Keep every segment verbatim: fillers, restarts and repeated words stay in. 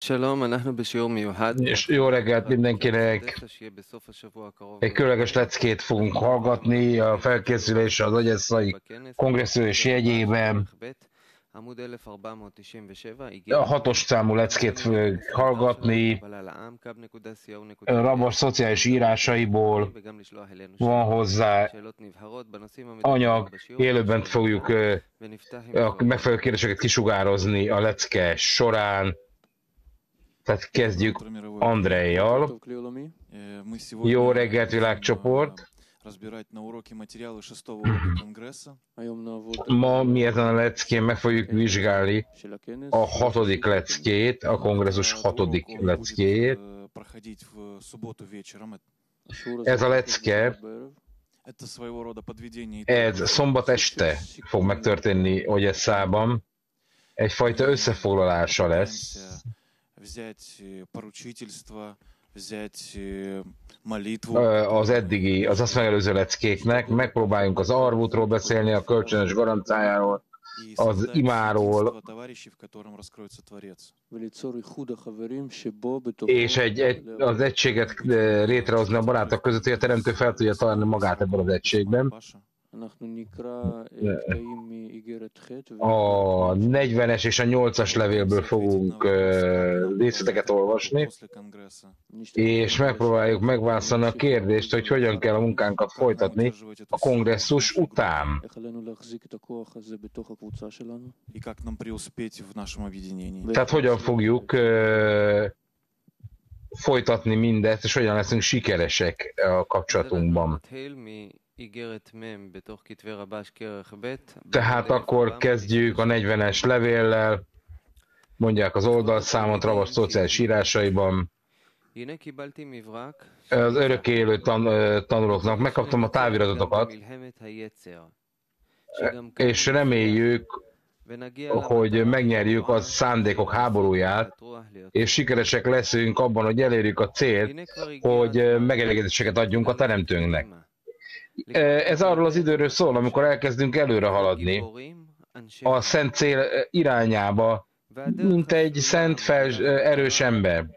És jó reggelt mindenkinek! Egy különleges leckét fogunk hallgatni a felkészülés az Ogyesszai kongresszus jegyében. A hatos számú leckét fogjuk hallgatni, Ramos szociális írásaiból van hozzá anyag, élőben fogjuk a megfelelő kérdéseket kisugározni a lecke során. Tehát kezdjük Andrejjal. Jó reggelt, világcsoport! Ma mi ezen a leckén meg fogjuk vizsgálni a hatodik leckét, a kongresszus hatodik leckéjét. Ez a lecke, ez szombat este fog megtörténni Ogyesszában. Egyfajta összefoglalása lesz. Az eddigi, az azt megelőző leckéknek, megpróbáljunk az arvutról beszélni, a kölcsönös garanciájáról, az imáról, és egy, egy, az egységet létrehozni a barátok között, hogy a teremtő fel tudja találni magát ebben az egységben. A negyvenes és a nyolcas levélből fogunk uh, részleteket olvasni, és megpróbáljuk megválaszolni a kérdést, hogy hogyan kell a munkánkat folytatni a kongresszus után. Tehát hogyan fogjuk uh, folytatni mindezt, és hogyan leszünk sikeresek a kapcsolatunkban. Tehát akkor kezdjük a negyvenes levéllel, mondják az oldalszámot Ramos szociális írásaiban. Az örökélő tan tanulóknak megkaptam a táviratokat, és reméljük, hogy megnyerjük a szándékok háborúját, és sikeresek leszünk abban, hogy elérjük a célt, hogy megelégedéseket adjunk a teremtőnknek. Ez arról az időről szól, amikor elkezdünk előre haladni a szent cél irányába, mint egy szent, fel, erős ember.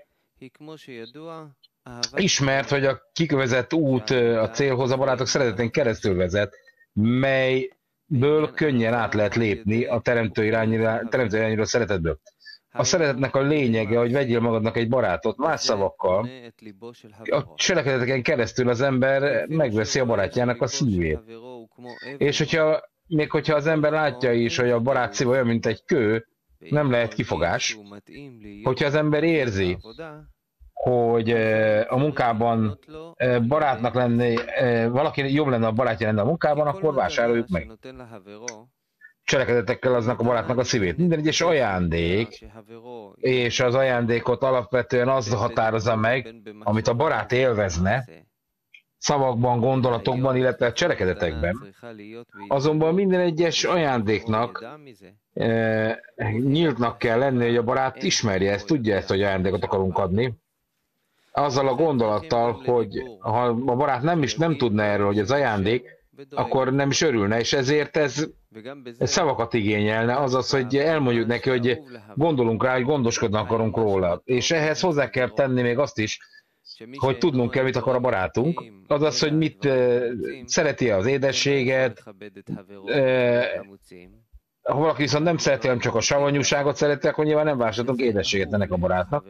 Ismert, hogy a kikövezett út a célhoz a barátok szeretetén keresztül vezet, melyből könnyen át lehet lépni a teremtő irányra, teremtő irányra a szeretetből. A szeretetnek a lényege, hogy vegyél magadnak egy barátot, más szavakkal, a cselekedeteken keresztül az ember megveszi a barátjának a szívét. És hogyha, még hogyha az ember látja is, hogy a barát szív olyan, mint egy kő, nem lehet kifogás. Hogyha az ember érzi, hogy a munkában barátnak lenni, valaki jobb lenne a barátja lenne a munkában, akkor vásároljuk meg. Cselekedetekkel aznak a barátnak a szívét. Minden egyes ajándék, és az ajándékot alapvetően az határozza meg, amit a barát élvezne, szavakban, gondolatokban, illetve cselekedetekben. Azonban minden egyes ajándéknak e, nyíltnak kell lenni, hogy a barát ismerje ezt, tudja ezt, hogy ajándékot akarunk adni. Azzal a gondolattal, hogy ha a barát nem is nem tudna erről, hogy ez ajándék, akkor nem is örülne, és ezért ez, ez szavakat igényelne, azaz, hogy elmondjuk neki, hogy gondolunk rá, hogy gondoskodni akarunk róla. És ehhez hozzá kell tenni még azt is, hogy tudnunk kell, mit akar a barátunk, azaz, hogy mit uh, szereti az édességet, uh, ha valaki viszont nem szereti, hanem csak a savanyúságot szereti, akkor nyilván nem vásárolunk édességet ennek a barátnak.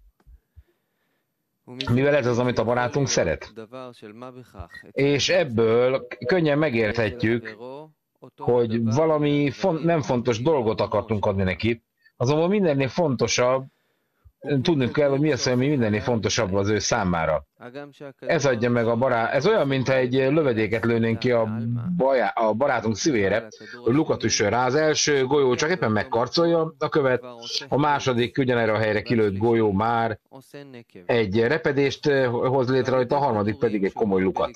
Mivel ez az, amit a barátunk szeret. És ebből könnyen megérthetjük, hogy valami font, nem fontos dolgot akartunk adni neki, azonban mindennél fontosabb, tudnunk kell, hogy mi az, ami mindennél fontosabb az ő számára. Ez adja meg a barát, ez olyan, mintha egy lövedéket lőnénk ki a, bajá, a barátunk szívére, hogy lukat üssön rá. Az első golyó csak éppen megkarcolja a követ, a második ugyanerre a helyre kilőtt golyó már egy repedést hoz létre rajta, a harmadik pedig egy komoly lukat.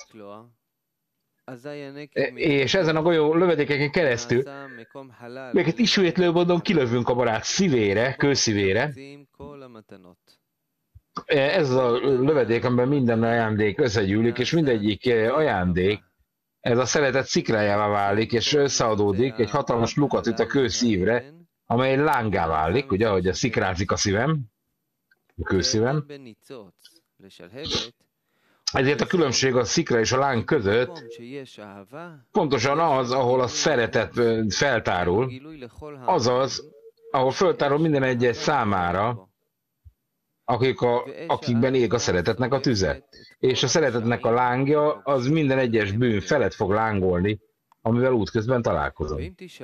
És ezen a golyó lövedékeken keresztül még egy ismétlő módon kilövünk a barát szívére, kőszívére. Ez a lövedék, amiben minden ajándék összegyűlik, és mindegyik ajándék, ez a szeretet szikrájává válik, és összeadódik, egy hatalmas lukat üt a kőszívre, amely lángá válik, ugye, ahogy a szikrázik a szívem. a kőszívem. Ezért a különbség a szikra és a láng között pontosan az, ahol a szeretet feltárul, azaz, ahol feltárul minden egyes számára, akik a, akikben ég a szeretetnek a tüze. És a szeretetnek a lángja, az minden egyes bűn felett fog lángolni, amivel útközben találkozom.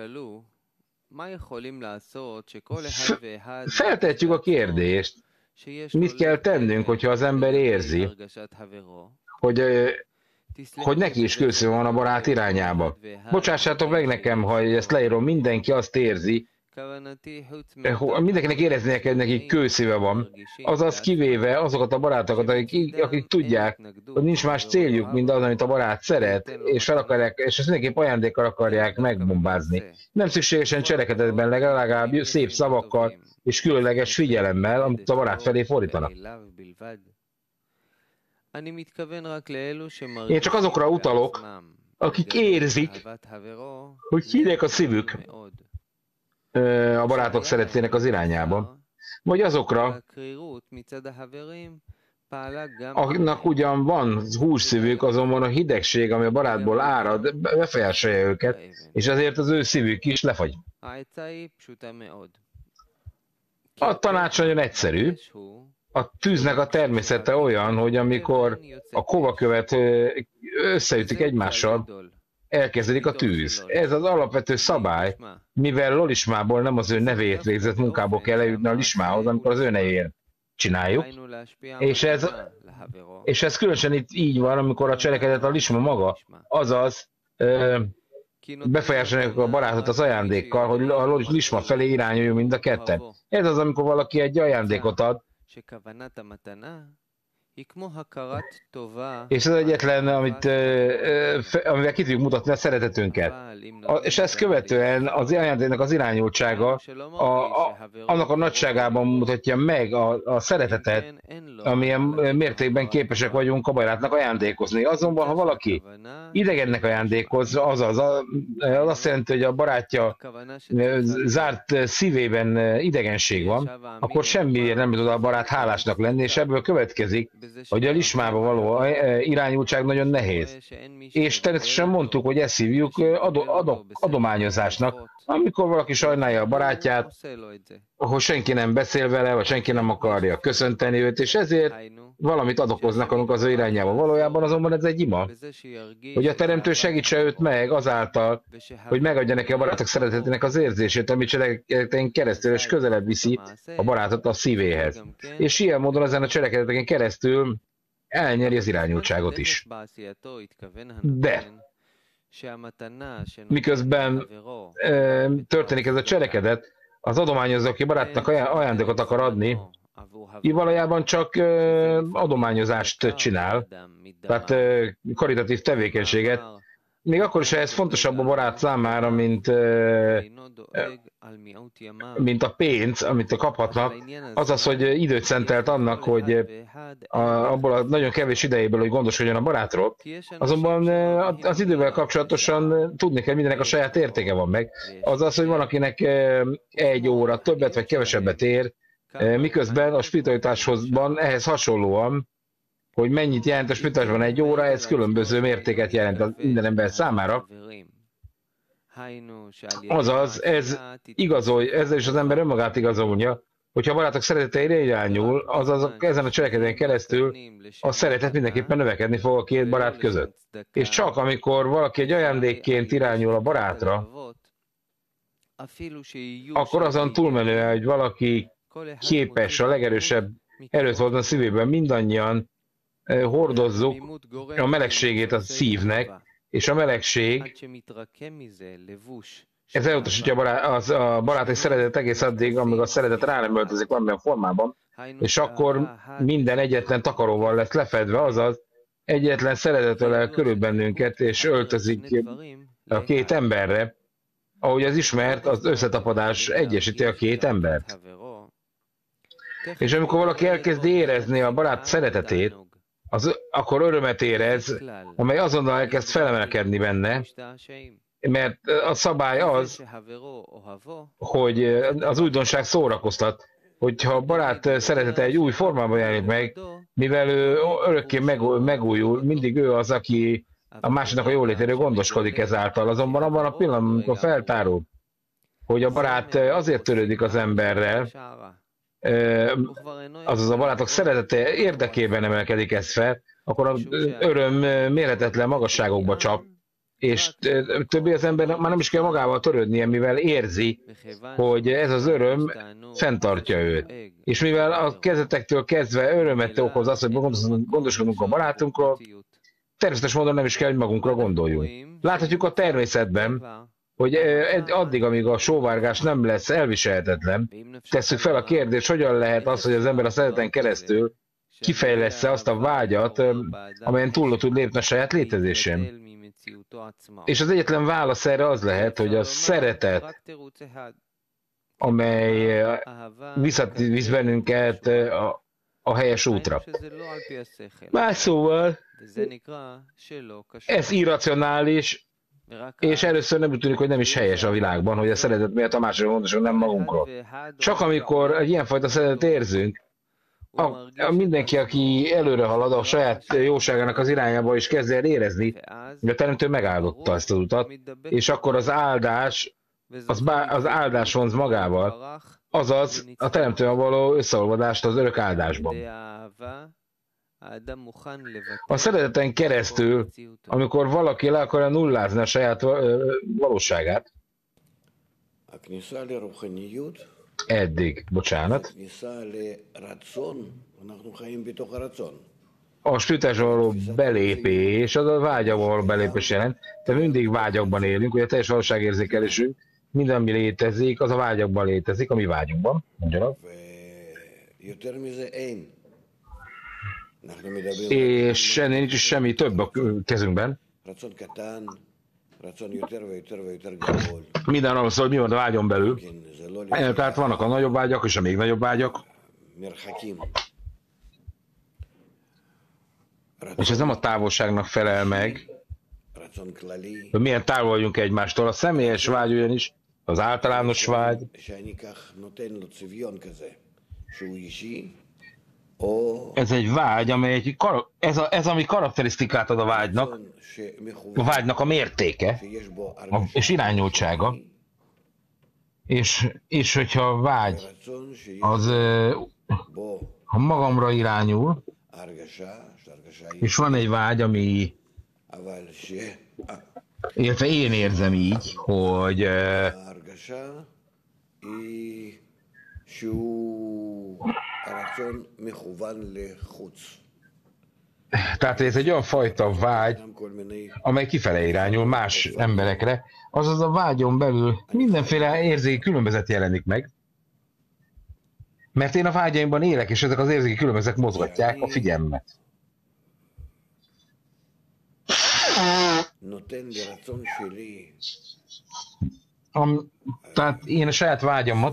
Feltetjük a kérdést, mit kell tennünk, hogyha az ember érzi, hogy, hogy neki is kőszíve van a barát irányába. Bocsássátok meg nekem, ha ezt leírom, mindenki azt érzi, mindenkinek éreznie kell, hogy neki kőszíve van, azaz kivéve azokat a barátokat, akik, akik tudják, hogy nincs más céljuk, mint az, amit a barát szeret, és, fel akarják, és ezt mindenképp ajándékkal akarják megbombázni. Nem szükségesen cselekedetben, legalább szép szavakkal és különleges figyelemmel, amit a barát felé fordítanak. Én csak azokra utalok, akik érzik, hogy hívják a szívük a barátok szeretének az irányába, vagy azokra, akiknek ugyan van hússzívük, azonban a hidegség, ami a barátból árad, befolyásolja őket, és ezért az ő szívük is lefagy. A tanács nagyon egyszerű. A tűznek a természete olyan, hogy amikor a kovakövet összeütik egymással, elkezdődik a tűz. Ez az alapvető szabály, mivel Lolismából nem az ő nevét végzett munkából kell eljutni a Lismához, amikor az ő nevén csináljuk. És ez, és ez különösen itt így van, amikor a cselekedet a Lisma maga, azaz befolyásolják a barátot az ajándékkal, hogy a Lisma felé irányuljon mind a ketten. Ez az, amikor valaki egy ajándékot ad, és ez egyetlen, amit, amivel ki tudjuk mutatni a szeretetünket. És ezt követően az ajándéknak az irányultsága a, a, annak a nagyságában mutatja meg a, a szeretetet, amilyen mértékben képesek vagyunk a barátnak ajándékozni. Azonban, ha valaki idegennek ajándékoz, azaz, az azt jelenti, hogy a barátja zárt szívében idegenség van, akkor semmiért nem tud a barát hálásnak lenni, és ebből következik, hogy a Lismába való irányultság nagyon nehéz. És természetesen mondtuk, hogy ezt hívjuk ado, ado, adományozásnak, amikor valaki sajnálja a barátját, hogy senki nem beszél vele, vagy senki nem akarja köszönteni őt, és ezért valamit adokoznak annak az ő irányába. Valójában azonban ez egy ima, hogy a teremtő segítse őt meg azáltal, hogy megadja neki a barátok szeretetének az érzését, amit cselekedetén keresztül és közelebb viszi a barátot a szívéhez. És ilyen módon ezen a cselekedeteken keresztül elnyeri az irányultságot is. De miközben e, történik ez a cselekedet, az adományozó, aki barátnak ajándékot akar adni, így valójában csak e, adományozást csinál, tehát e, karitatív tevékenységet, még akkor is, ha ez fontosabb a barát számára, mint, e, mint a pénz, amit kaphatnak, az az, hogy időt szentelt annak, hogy a, abból a nagyon kevés idejéből, hogy gondoskodjon a barátról. Azonban az idővel kapcsolatosan tudni kell, mindenek a saját értéke van meg. Az az, hogy van, akinek egy óra többet vagy kevesebbet ér, miközben a spiritualitásban ehhez hasonlóan, hogy mennyit jelent a spiritualitásban egy óra, ez különböző mértéket jelent a minden ember számára. Azaz, ez igazol, ezzel is az ember önmagát igazolja, hogyha a barátok szeretete irányul, azaz ezen a cselekedeten keresztül a szeretet mindenképpen növekedni fog a két barát között. És csak amikor valaki egy ajándékként irányul a barátra, akkor azon túlmenően, hogy valaki képes a legerősebb erőt hozni a szívében, mindannyian hordozzuk a melegségét a szívnek, és a melegség, ez elutasítja a, barát, az, a baráti szeretet egész addig, amíg a szeretet rá nem öltözik valamilyen formában, és akkor minden egyetlen takaróval lesz lefedve, azaz egyetlen szeretet ölel körül bennünket, és öltözik a két emberre, ahogy az ismert, az összetapadás egyesíti a két embert. És amikor valaki elkezdi érezni a barát szeretetét, az, akkor örömet érez, amely azonnal elkezd felemelkedni benne, mert a szabály az, hogy az újdonság szórakoztat, hogyha a barát szeretete egy új formában jelenik meg, mivel ő örökké megújul, mindig ő az, aki a másiknak a jólétéről gondoskodik ezáltal. Azonban abban a pillanatban, amikor feltárul, hogy a barát azért törődik az emberrel, azaz a barátok szeretete érdekében emelkedik ez fel, akkor az öröm mérhetetlen magasságokba csap, és többé az ember már nem is kell magával törődnie, mivel érzi, hogy ez az öröm fenntartja őt. És mivel a kezdetektől kezdve örömet okoz az, hogy gondoskodunk a barátunkról, természetes módon nem is kell, hogy magunkra gondoljunk. Láthatjuk a természetben, hogy addig, amíg a sóvárgás nem lesz elviselhetetlen, tesszük fel a kérdést, hogyan lehet az, hogy az ember a szereteten keresztül kifejlessze azt a vágyat, amelyen túl tud lépni a saját létezésén. És az egyetlen válasz erre az lehet, hogy a szeretet, amely visszavisz bennünket a, a helyes útra. Más szóval, ez irracionális, és először nem tűnik, hogy nem is helyes a világban, hogy a szeretet miatt a másikra gondoskodunk, nem magunkról. Csak amikor egy ilyenfajta szeretet érzünk, a, a mindenki, aki előre halad a saját jóságának az irányába, és kezd el érezni, hogy a teremtő megáldotta ezt az utat, és akkor az áldás, az, bá, az áldás vonz magával, azaz a teremtővel való összeolvadást az örök áldásban. A szereteten keresztül, amikor valaki le akarja nullázni a saját valóságát, eddig, bocsánat, a spiritásba való belépés, az a vágyakba való belépés jelent, de mindig vágyakban élünk, hogy a teljes valóságérzékelésünk, minden, ami létezik, az a vágyakban létezik, ami vágyunkban, mondjanak. És ennél nincs semmi több a kezünkben. Minden arról szól, hogy mi van a vágyon belül. Tehát vannak a nagyobb vágyak, és a még nagyobb vágyak. És ez nem a távolságnak felel meg, hogy milyen távol vagyunk egymástól. A személyes vágy ugyanis, az általános vágy, ez egy vágy, amely egy, ez, a, ez ami karakterisztikát ad a vágynak, a vágynak a mértéke, a, és irányultsága, és, és hogyha a vágy az ha magamra irányul, és van egy vágy, ami, illetve én érzem így, hogy tehát ez egy olyan fajta vágy, amely kifele irányul más emberekre, azaz a vágyon belül mindenféle érzéki különbözet jelenik meg, mert én a vágyaimban élek, és ezek az érzéki különbözetek mozgatják a figyelmet. Am, tehát én a saját vágyamat,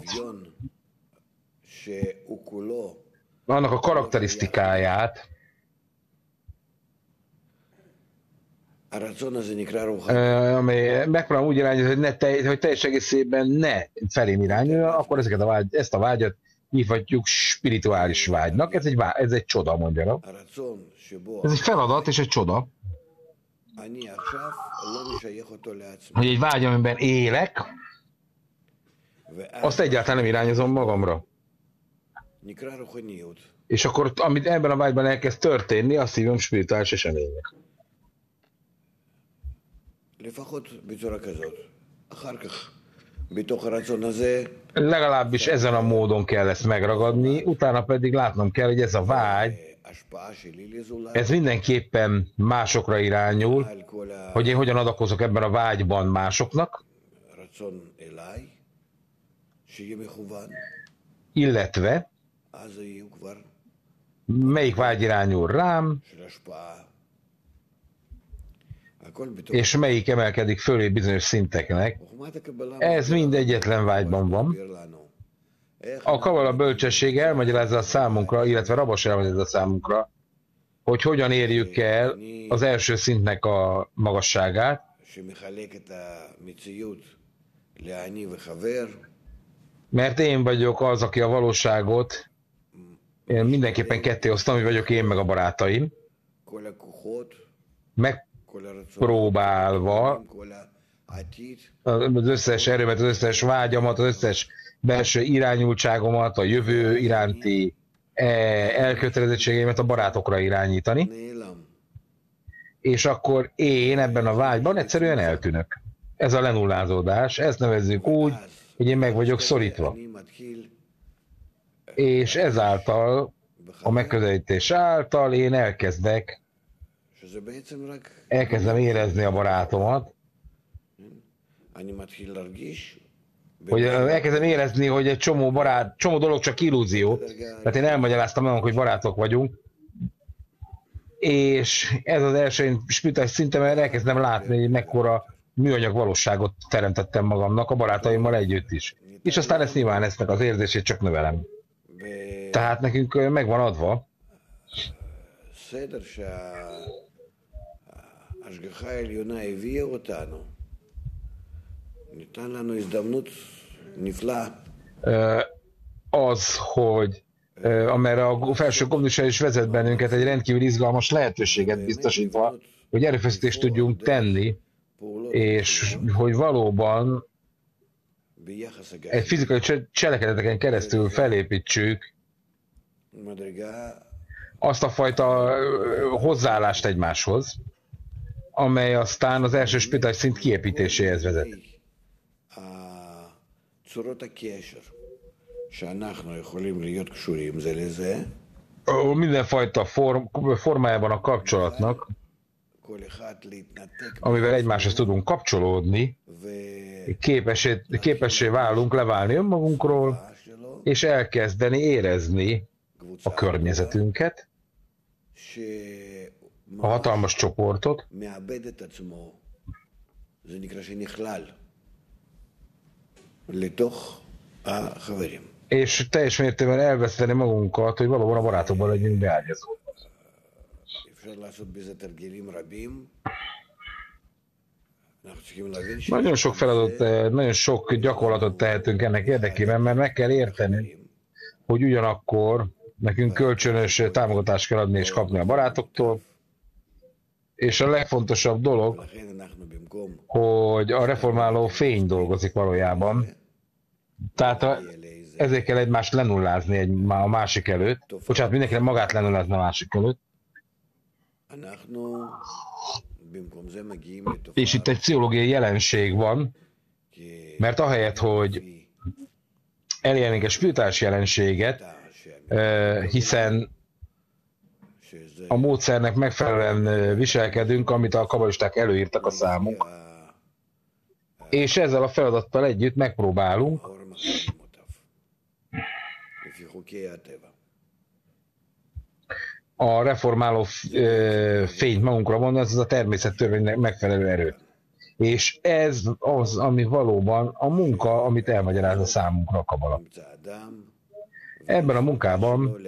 annak a karakterisztikáját, amely megpróbálom úgy irányozni, hogy, ne te, hogy teljes egészében ne felém irányuljon, akkor ezeket a vágy, ezt a vágyat hívhatjuk spirituális vágynak. Ez egy, ez egy csoda, mondjanak. Ez egy feladat és egy csoda. Hogy egy vágy, amiben élek, azt egyáltalán nem irányozom magamra. És akkor, amit ebben a vágyban elkezd történni, azt hívom spirituális eseménynek. Legalábbis ezen a módon kell ezt megragadni, utána pedig látnom kell, hogy ez a vágy, ez mindenképpen másokra irányul, hogy én hogyan adakozok ebben a vágyban másoknak, illetve melyik vágy irányul rám, és melyik emelkedik fölé bizonyos szinteknek. Ez mind egyetlen vágyban van. A Kabala bölcsessége elmagyarázza a számunkra, illetve Rabos elmagyarázza a számunkra, hogy hogyan érjük el az első szintnek a magasságát, Mert én vagyok az, aki a valóságot én mindenképpen ketté osztom, hogy vagyok én meg a barátaim. Megpróbálva az összes erőmet, az összes vágyamat, az összes belső irányultságomat, a jövő iránti elkötelezettségeimet a barátokra irányítani. És akkor én ebben a vágyban egyszerűen eltűnök. Ez a lenullázódás, ezt nevezzük úgy, hogy én meg vagyok szorítva. És ezáltal, a megközelítés által én elkezdek, elkezdem érezni a barátomat, hogy elkezdem érezni, hogy egy csomó barát, csomó dolog csak illúzió. Tehát én elmagyaráztam magamnak, hogy barátok vagyunk, és ez az első spirituális szinten, mert elkezdem látni, hogy mekkora műanyag valóságot teremtettem magamnak a barátaimmal együtt is. És aztán ezt nyilván eztnek az érzését csak növelem. Tehát nekünk megvan adva, az, hogy amerre a felső kommunizmus is vezet bennünket, egy rendkívül izgalmas lehetőséget biztosítva, hogy erőfeszítést tudjunk tenni, és hogy valóban egy fizikai cselekedeteken keresztül felépítsük azt a fajta hozzáállást egymáshoz, amely aztán az első spirituális szint kiépítéséhez vezet. Mindenfajta form, formájában a kapcsolatnak, amivel egymáshoz tudunk kapcsolódni, képessé, képessé válunk leválni önmagunkról, és elkezdeni érezni a környezetünket, a hatalmas csoportot, és teljes mértékben elveszteni magunkat, hogy valóban a barátokban legyünk beágyazódva. Nagyon sok feladat, nagyon sok gyakorlatot tehetünk ennek érdekében, mert meg kell érteni, hogy ugyanakkor nekünk kölcsönös támogatást kell adni és kapni a barátoktól, és a legfontosabb dolog, hogy a reformáló fény dolgozik valójában. Tehát a, ezért kell egymást lenullázni egy, a másik előtt. Bocsánat, mindenkinek magát lenullázni a másik előtt. És itt egy pszichológiai jelenség van, mert ahelyett, hogy elérnénk egy spirituális jelenséget, hiszen a módszernek megfelelően viselkedünk, amit a kabalisták előírtak a számunk, és ezzel a feladattal együtt megpróbálunk a reformáló fényt magunkra vonni, ez az a természettörvénynek megfelelő erő. És ez az, ami valóban a munka, amit elmagyaráz a számunkra a kabala. Ebben a munkában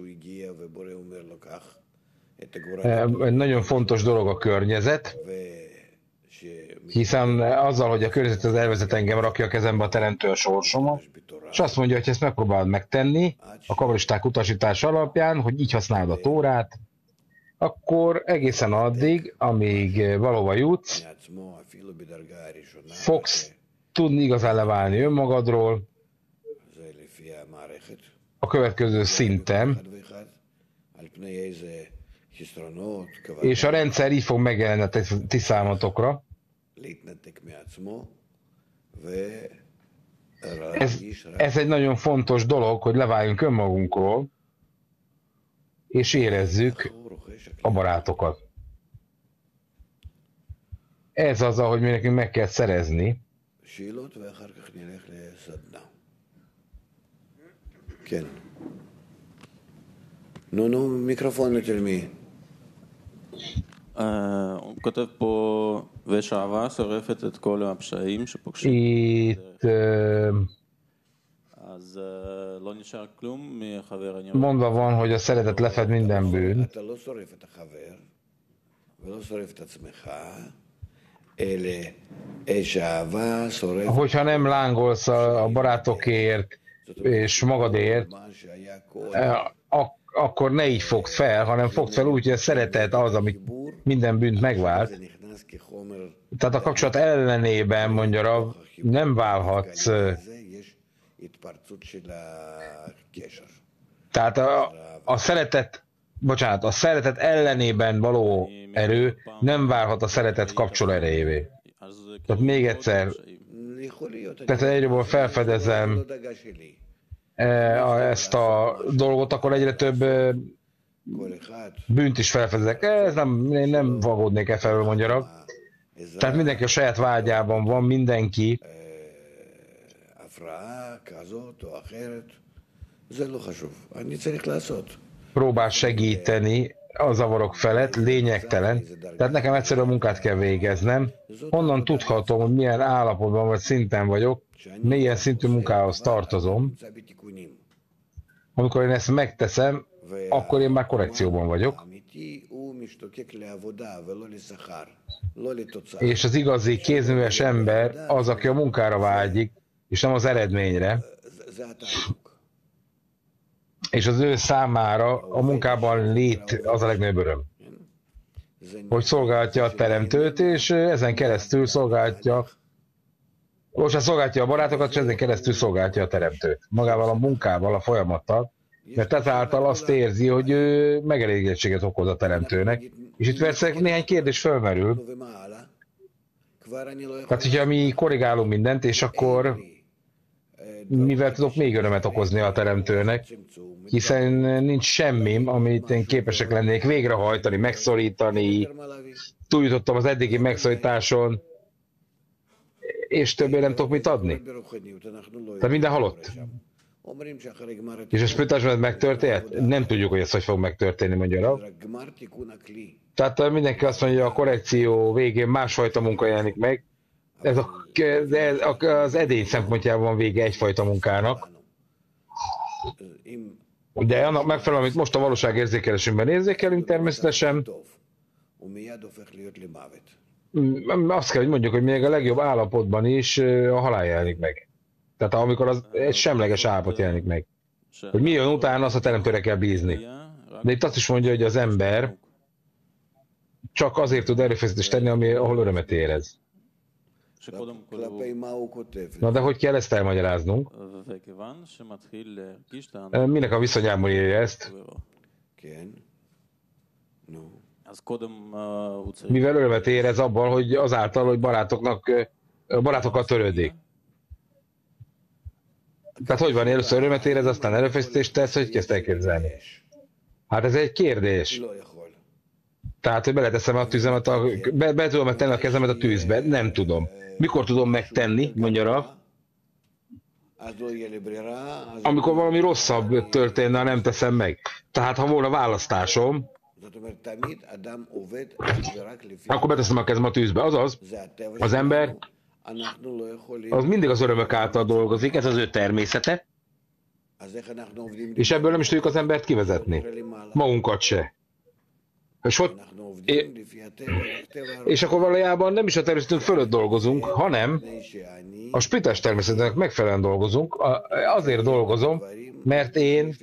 egy nagyon fontos dolog a környezet, hiszen azzal, hogy a környezet az elvezet engem, rakja a kezembe a teremtő a sorsomat, és azt mondja, hogy ezt megpróbálod megtenni a kabalisták utasítása alapján, hogy így használod a tórát, akkor egészen addig, amíg valóban jutsz, fogsz tudni igazán leválni önmagadról a következő szinten, és a rendszer így fog megjelenni a ti számotokra. Ez, ez egy nagyon fontos dolog, hogy leváljunk önmagunkról, és érezzük a barátokat. Ez az, ahogy mi nekünk meg kell szerezni. נו, נו, מיקרופון אצל מי? הוא כותב פה, ושאהבה שורפת את כל הפשעים שפוגשים. אז לא נשאר כלום מחבר. Mondva van, hogy a szeretet lefed minden bűn. אתה לא שורף את החבר, ולא שורף את עצמך, אלא אש האהבה שורפת. Hogyha nem lángolsz a barátokért, és magadért, ak- akkor ne így fogd fel, hanem fogd fel úgy, hogy a szeretet az, ami minden bűnt megvált. Tehát a kapcsolat ellenében, mondja Rav, nem válhatsz. Tehát a, a szeretet, bocsánat, a szeretet ellenében való erő nem válhat a szeretet kapcsoló erejévé. Tehát még egyszer, tehát egyre felfedezem ezt a dolgot, akkor egyre több bűnt is felfedezek. Ez nem, én nem vagódnék e felől, mondja Rav. Tehát mindenki a saját vágyában van, mindenki. Próbál segíteni a zavarok felett, lényegtelen. Tehát nekem egyszerűen a munkát kell végeznem. Honnan tudhatom, hogy milyen állapotban vagy szinten vagyok, milyen szintű munkához tartozom. Amikor én ezt megteszem, akkor én már korrekcióban vagyok. És az igazi kézműves ember az, aki a munkára vágyik, és nem az eredményre. És az ő számára a munkában lét az a legnagyobb öröm. Hogy szolgálja a teremtőt, és ezen keresztül szolgálja, most szolgálja a barátokat, és ezen keresztül szolgálja a teremtőt. Magával a munkával, a folyamattal, mert ezáltal azt érzi, hogy ő megelégedettséget okoz a teremtőnek. És itt persze néhány kérdés felmerül. Tehát, hogyha mi korrigálunk mindent, és akkor mivel tudok még örömet okozni a teremtőnek, hiszen nincs semmim, amit én képesek lennék végrehajtani, megszorítani, túljutottam az eddigi megszorításon, és többé nem tudok mit adni. Tehát minden halott. És a spritásban megtörtént? Nem tudjuk, hogy ez hogy fog megtörténni, mondja Rav. Tehát mindenki azt mondja, hogy a korrekció végén másfajta munka jelenik meg. Ez a, ez az edény szempontjában van vége egyfajta munkának. De annak megfelelően, amit most a valóság érzékelésünkben érzékelünk, természetesen azt kell, hogy mondjuk, hogy még a legjobb állapotban is a halál jelenik meg. Tehát amikor az egy semleges állapot jelenik meg. Hogy mi jön utána, azt a teremtőre kell bízni. De itt azt is mondja, hogy az ember csak azért tud erőfeszítést tenni, ami, ahol örömet érez. Na de hogy kell ezt elmagyaráznunk? Minek a viszonyában írja ezt? Mivel örömet érez abban, hogy azáltal, hogy barátoknak, barátokkal törődik. Tehát hogy van, először örömet érez, aztán erőfeszítést tesz, hogy kezd elképzelni? Hát ez egy kérdés. Tehát, hogy beleteszem a tüzemet, a, be, be tudom tenni a kezemet a tűzbe? Nem tudom. Mikor tudom megtenni, mondja Rav? Amikor valami rosszabb történne, nem teszem meg. Tehát, ha volna választásom, akkor beteszem a kezem a tűzbe. Azaz, az ember az mindig az örömök által dolgozik, ez az ő természete, és ebből nem is tudjuk az embert kivezetni. Magunkat se. És, ott, és akkor valójában nem is a természetünk fölött dolgozunk, hanem a spirites természetnek megfelelően dolgozunk. Azért dolgozom, mert én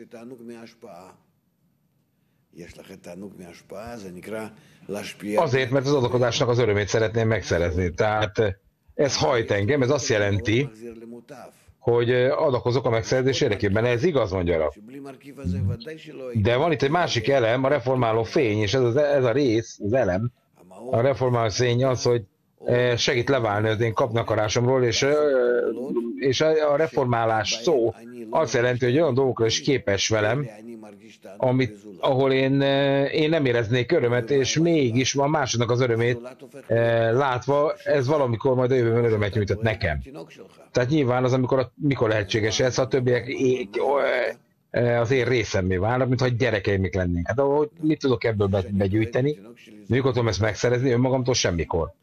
azért, mert az adakozásnak az örömét szeretném megszerezni. Tehát ez hajt engem, ez azt jelenti, hogy adakozok a megszerzés érdekében. Ez igaz, mondja Rav. De van itt egy másik elem, a reformáló fény, és ez, az, ez a rész, az elem, a reformáló fény az, hogy segít leválni az én kapnakarásomról, és, és a reformálás szó azt jelenti, hogy olyan dolgokra is képes velem, amit, ahol én, én nem éreznék örömet, és mégis van másodnak az örömét látva, ez valamikor majd a jövőben örömet nyújtott nekem. Tehát nyilván az, amikor a, mikor lehetséges ez, a többiek é, az én részemmé válnak, mintha gyerekeimik lennénk. Hát ahogy mit tudok ebből be, begyűjteni, mikor tudom ezt megszerezni, önmagamtól semmikor.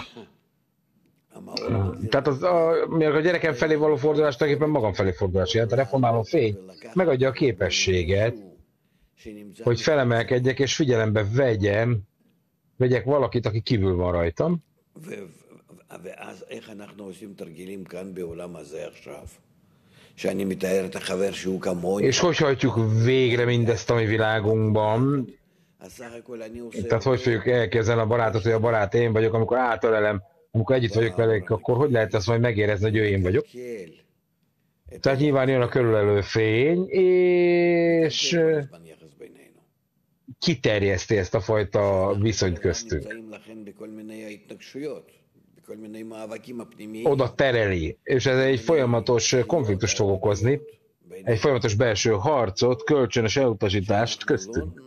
Tehát az, a, a gyerekem felé való fordulás tulajdonképpen magam felé fordulás. Hát a reformáló fény megadja a képességet, hogy felemelkedjek és figyelembe vegyem, vegyek valakit, aki kívül van rajtam. És hogy hajtjuk végre mindezt a mi világunkban? Tehát hogy fogjuk elkezdeni a barátot, hogy a barát én vagyok, amikor átölelem, amikor együtt vagyok velük, akkor hogy lehet azt majd megérezni, hogy ő én vagyok? Tehát nyilván jön a körülelő fény, és kiterjeszti ezt a fajta viszonyt köztünk. Oda tereli, és ez egy folyamatos konfliktust fog okozni, egy folyamatos belső harcot, kölcsönös elutasítást köztünk.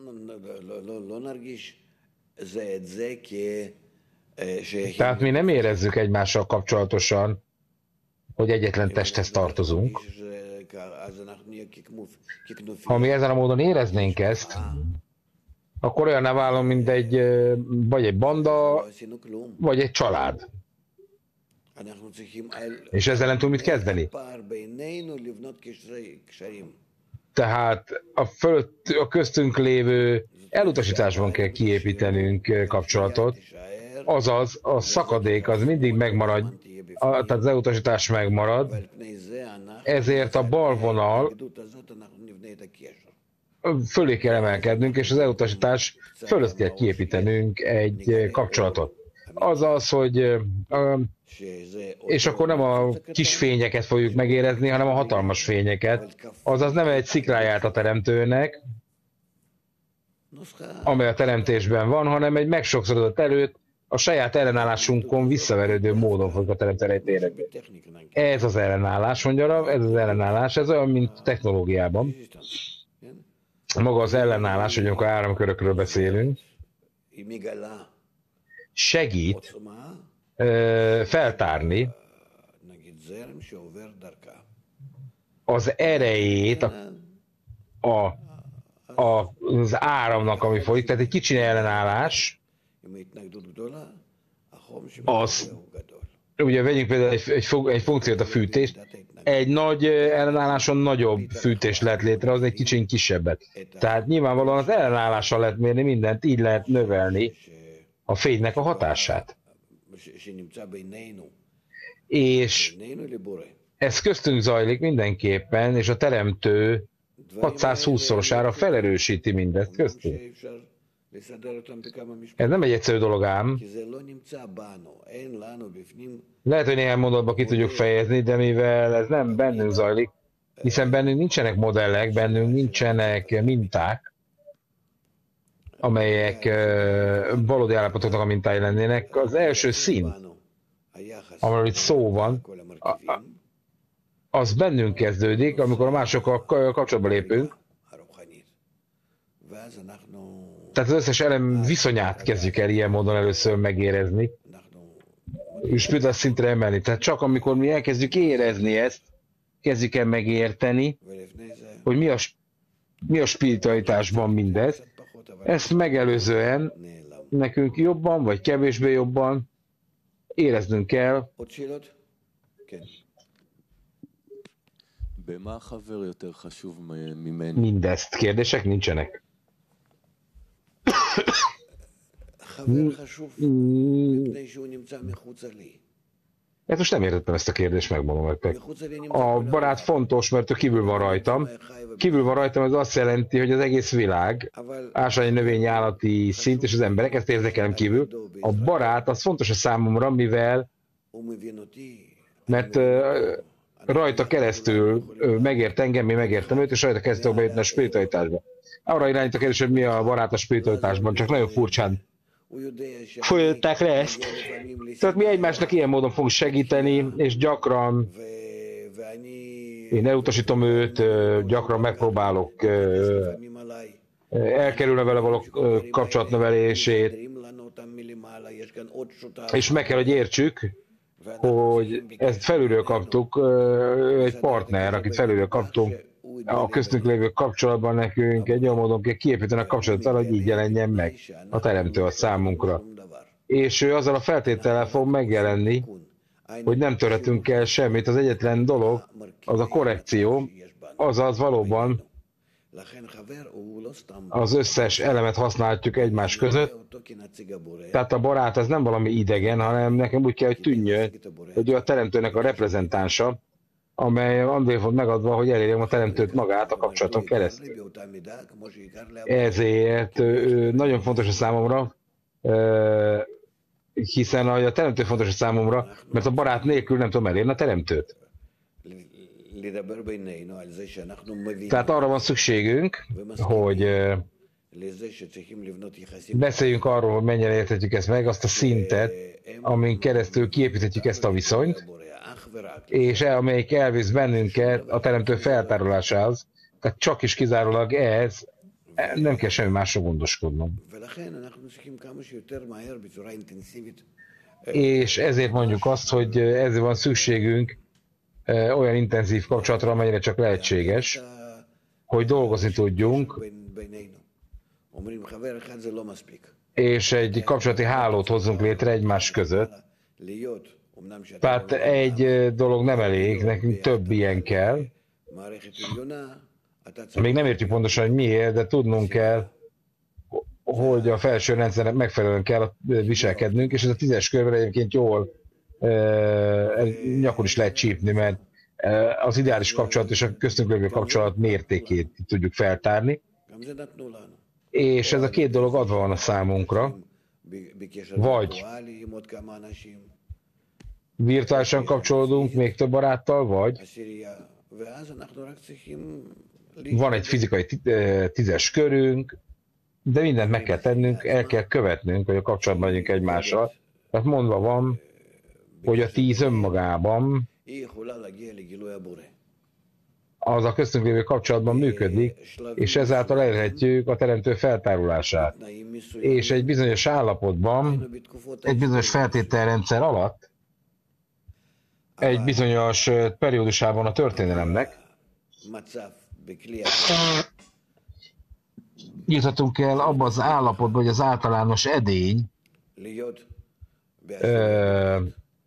Tehát mi nem érezzük egymással kapcsolatosan, hogy egyetlen testhez tartozunk. Ha mi ezen a módon éreznénk ezt, akkor olyanná válunk, mint egy, vagy egy banda, vagy egy család. És ezzel nem tudunk mit kezdeni. Tehát a, fölött, a köztünk lévő elutasításban kell kiépítenünk kapcsolatot, azaz a szakadék az mindig megmarad, a, tehát az elutasítás megmarad, ezért a bal vonal fölé kell emelkednünk, és az elutasítás fölött kell kiépítenünk egy kapcsolatot. Azaz, hogy és akkor nem a kis fényeket fogjuk megérezni, hanem a hatalmas fényeket. Azaz nem egy szikráját a teremtőnek, amely a teremtésben van, hanem egy megsokszorodott erőt, a saját ellenállásunkon visszaverődő módon fogjuk a teremtőt érezni. Ez az ellenállás, mondja, ez az ellenállás, ez olyan, mint technológiában. Maga az ellenállás, hogy amikor áramkörökről beszélünk, segít ö, feltárni az erejét a, a, a, az áramnak, ami folyik. Tehát egy kicsi ellenállás, az, ugye vegyünk például egy, egy, egy funkciót, a fűtést, egy nagy ellenálláson nagyobb fűtést lehet létrehozni, egy kicsit kisebbet. Tehát nyilvánvalóan az ellenállással lehet mérni mindent, így lehet növelni a fénynek a hatását. És ez köztünk zajlik mindenképpen, és a teremtő hatszázhúsz-szorosára felerősíti mindezt köztünk. Ez nem egy egyszerű dolog ám. Lehet, hogy néhány mondatban ki tudjuk fejezni, de mivel ez nem bennünk zajlik, hiszen bennünk nincsenek modellek, bennünk nincsenek minták, amelyek valódi állapotoknak a mintái lennének. Az első szint, amiről itt szó van, az bennünk kezdődik, amikor a másokkal kapcsolatba lépünk. Tehát az összes elem viszonyát kezdjük el ilyen módon először megérezni, és például szintre emelni. Tehát csak amikor mi elkezdjük érezni ezt, kezdjük el megérteni, hogy mi a, mi a spiritualitásban mindez. Ezt megelőzően nekünk jobban, vagy kevésbé jobban éreznünk kell. Mindezt. Kérdések nincsenek. Hát most nem értettem ezt a kérdést, megmondom nektek. A barát fontos, mert ő kívül van rajtam. Kívül van rajtam, ez azt jelenti, hogy az egész világ, ásványi, növényi, állati szint és az emberek, ezt érdekelem kívül. A barát az fontos a számomra, mivel, mert rajta keresztül megért engem, mi megértem őt, és rajta keresztül bejutni a spiritualitásba. Arra irányít a kérdés, hogy mi a barát a spiritualitásban, csak nagyon furcsán folytatták le ezt. Tehát mi egymásnak ilyen módon fogunk segíteni, és gyakran én elutasítom őt, gyakran megpróbálok elkerülni vele való kapcsolatnövelését, és meg kell, hogy értsük, hogy ezt felülről kaptuk, egy partner, akit felülről kaptunk, a köztünk lévő kapcsolatban nekünk egy olyan módon kell kiépíteni a kapcsolatot, hogy így jelenjen meg a teremtő a számunkra. És ő azzal a feltétellel fog megjelenni, hogy nem törhetünk el semmit. Az egyetlen dolog, az a korrekció, azaz valóban az összes elemet használhatjuk egymás között. Tehát a barát az nem valami idegen, hanem nekem úgy kell, hogy tűnjön, hogy ő a teremtőnek a reprezentánsa, amely azért volt megadva, hogy elérjem a teremtőt magát a kapcsolaton keresztül. Ezért nagyon fontos a számomra, hiszen a teremtő fontos a számomra, mert a barát nélkül nem tudom elérni a teremtőt. Tehát arra van szükségünk, hogy beszéljünk arról, hogy mennyire érthetjük ezt meg, azt a szintet, amin keresztül kiépíthetjük ezt a viszonyt, és amelyik elvisz bennünket a teremtő feltárolásához, tehát csak is kizárólag ez, nem kell semmi másra gondoskodnom. És ezért mondjuk azt, hogy ezért van szükségünk olyan intenzív kapcsolatra, amennyire csak lehetséges, hogy dolgozni tudjunk, és egy kapcsolati hálót hozzunk létre egymás között. Tehát egy dolog nem elég, nekünk több ilyen kell. Még nem értjük pontosan, hogy miért, de tudnunk kell, hogy a felső rendszernek megfelelően kell viselkednünk, és ez a tízes körben egyébként jól e, nyakon is lehet csípni, mert az ideális kapcsolat és a köztünk lévő kapcsolat mértékét tudjuk feltárni. És ez a két dolog adva van a számunkra, vagy virtuálisan kapcsolódunk még több baráttal, vagy van egy fizikai tízes körünk, de mindent meg kell tennünk, el kell követnünk, hogy a kapcsolatban legyünk egymással. Tehát mondva van, hogy a tíz önmagában az a köztünk lévő kapcsolatban működik, és ezáltal elérhetjük a teremtő feltárulását. És egy bizonyos állapotban, egy bizonyos feltételrendszer alatt, egy bizonyos periódusában a történelemnek juthatunk el abba az állapotba, hogy az általános edény ö,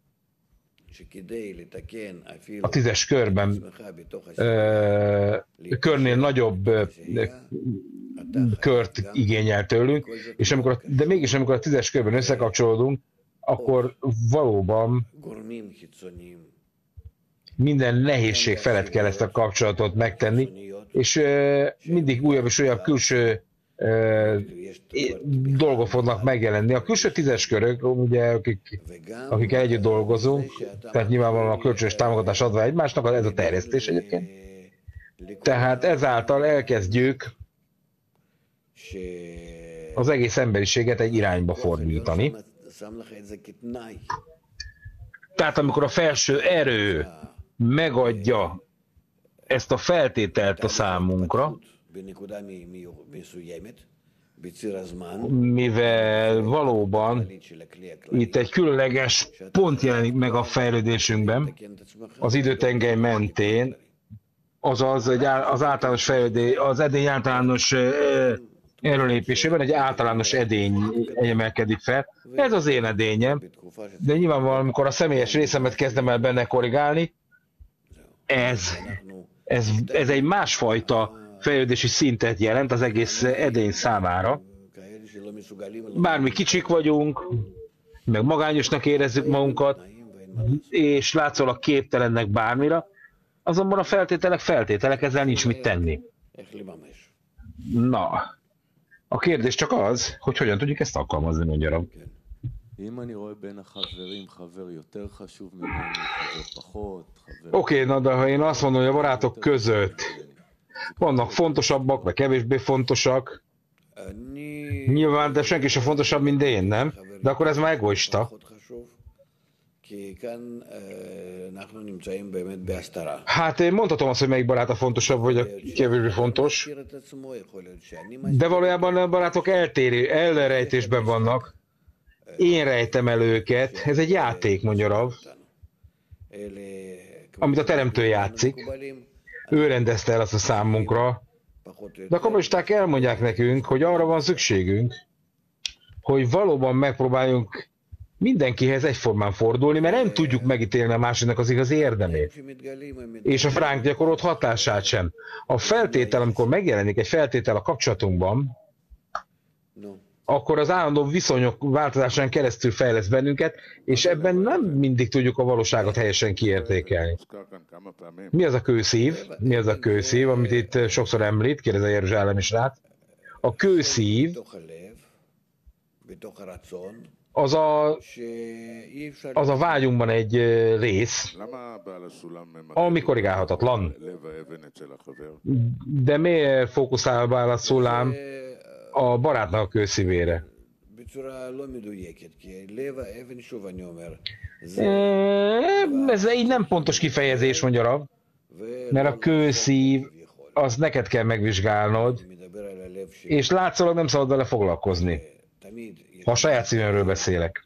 a tízes körben ö, körnél nagyobb ö, kört igényel tőlünk, és amikor, de mégis amikor a tízes körben összekapcsolódunk, akkor valóban minden nehézség felett kell ezt a kapcsolatot megtenni, és ö, mindig újabb és újabb külső ö, dolgok fognak megjelenni. A külső tízes körök, ugye, akik, akikkel együtt dolgozunk, tehát nyilvánvalóan a kölcsönös támogatás adva egymásnak, ez a terjesztés egyébként. Tehát ezáltal elkezdjük az egész emberiséget egy irányba fordítani. Tehát amikor a felső erő megadja ezt a feltételt a számunkra, mivel valóban itt egy különleges pont jelenik meg a fejlődésünkben, az időtengely mentén, azaz az általános fejlődés, az edény általános erőlépésében egy általános edény emelkedik fel. Ez az én edényem, de nyilvánvalóan, amikor a személyes részemet kezdem el benne korrigálni, ez, ez, ez egy másfajta fejlődési szintet jelent az egész edény számára. Bármi kicsik vagyunk, meg magányosnak érezzük magunkat, és látszólag képtelennek bármira, azonban a feltételek feltételek, ezzel nincs mit tenni. Na, a kérdés csak az, hogy hogyan tudjuk ezt alkalmazni, mondja. Oké, na de ha én azt mondom, hogy a barátok között vannak fontosabbak, vagy kevésbé fontosak, nyilván, de senki sem fontosabb, mint én, nem? De akkor ez már egoista. Hát én mondhatom azt, hogy melyik barát a fontosabb, vagy a kevésbé fontos, de valójában a barátok eltérő, elrejtésben vannak. Én rejtem el őket, ez egy játék, mondja Rav, amit a teremtő játszik. Ő rendezte el azt a számunkra, de a kommunisták elmondják nekünk, hogy arra van szükségünk, hogy valóban megpróbáljunk mindenkihez egyformán fordulni, mert nem tudjuk megítélni a másiknak az igazi érdemét. És a ránk gyakorolt hatását sem. A feltétel, amikor megjelenik egy feltétel a kapcsolatunkban, akkor az állandó viszonyok változásán keresztül fejlesz bennünket, és ebben nem mindig tudjuk a valóságot helyesen kiértékelni. Mi az a kőszív? Mi az a kőszív, amit itt sokszor említ, kérdez a jeruzsálemi srác? A kőszív az a, az a vágyunkban egy rész, ami korrigálhatatlan. De miért fókuszál Bál a-Szulam a barátnak a kőszívére? Ez így nem pontos kifejezés, mondja Rav, mert a kőszív, az neked kell megvizsgálnod, és látszólag nem szabad vele foglalkozni, ha a saját szívemről beszélek.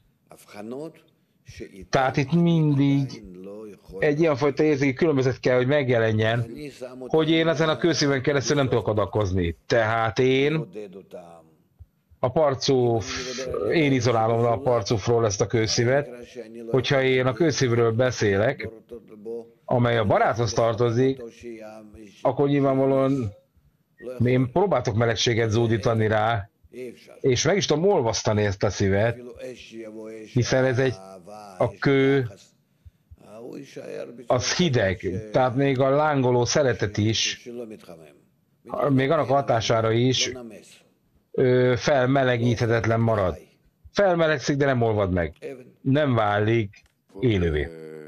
Tehát itt mindig egy ilyenfajta érzéki különbözet kell, hogy megjelenjen, hogy én ezen a kőszíven keresztül nem tudok adakozni. Tehát én a parcúf, én izolálom le a parcúfról ezt a kőszívet, hogyha én a kőszívről beszélek, amely a baráthoz tartozik, akkor nyilvánvalóan én próbáltok melegséget zúdítani rá, és meg is tudom olvasztani ezt a szívet, hiszen ez egy, a kő, az hideg, tehát még a lángoló szeretet is, még annak hatására is felmelegíthetetlen marad. Felmelegszik, de nem olvad meg. Nem válik élővé.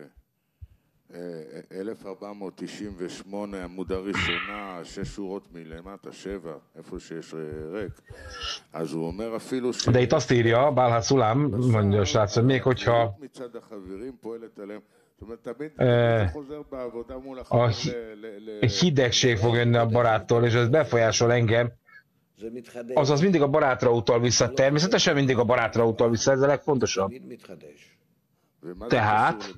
אלף ארבע מאות תשעים ושמונה, עמוד הראשונה, שש שורות מלמטה, שבע, איפה שיש ריק. אז הוא אומר אפילו ש... De itt azt írja, Bál a-Szulam, mondja a srác, hogy még hogyha מצד החברים פועלת עליהם, זאת אומרת, תמיד אתה חוזר בעבודה mul a hidegség fog jönni a baráttól, és ez befolyásol engem, azaz mindig a barátra utal vissza, természetesen mindig a barátra utal vissza, ez a legfontosabb. Tehát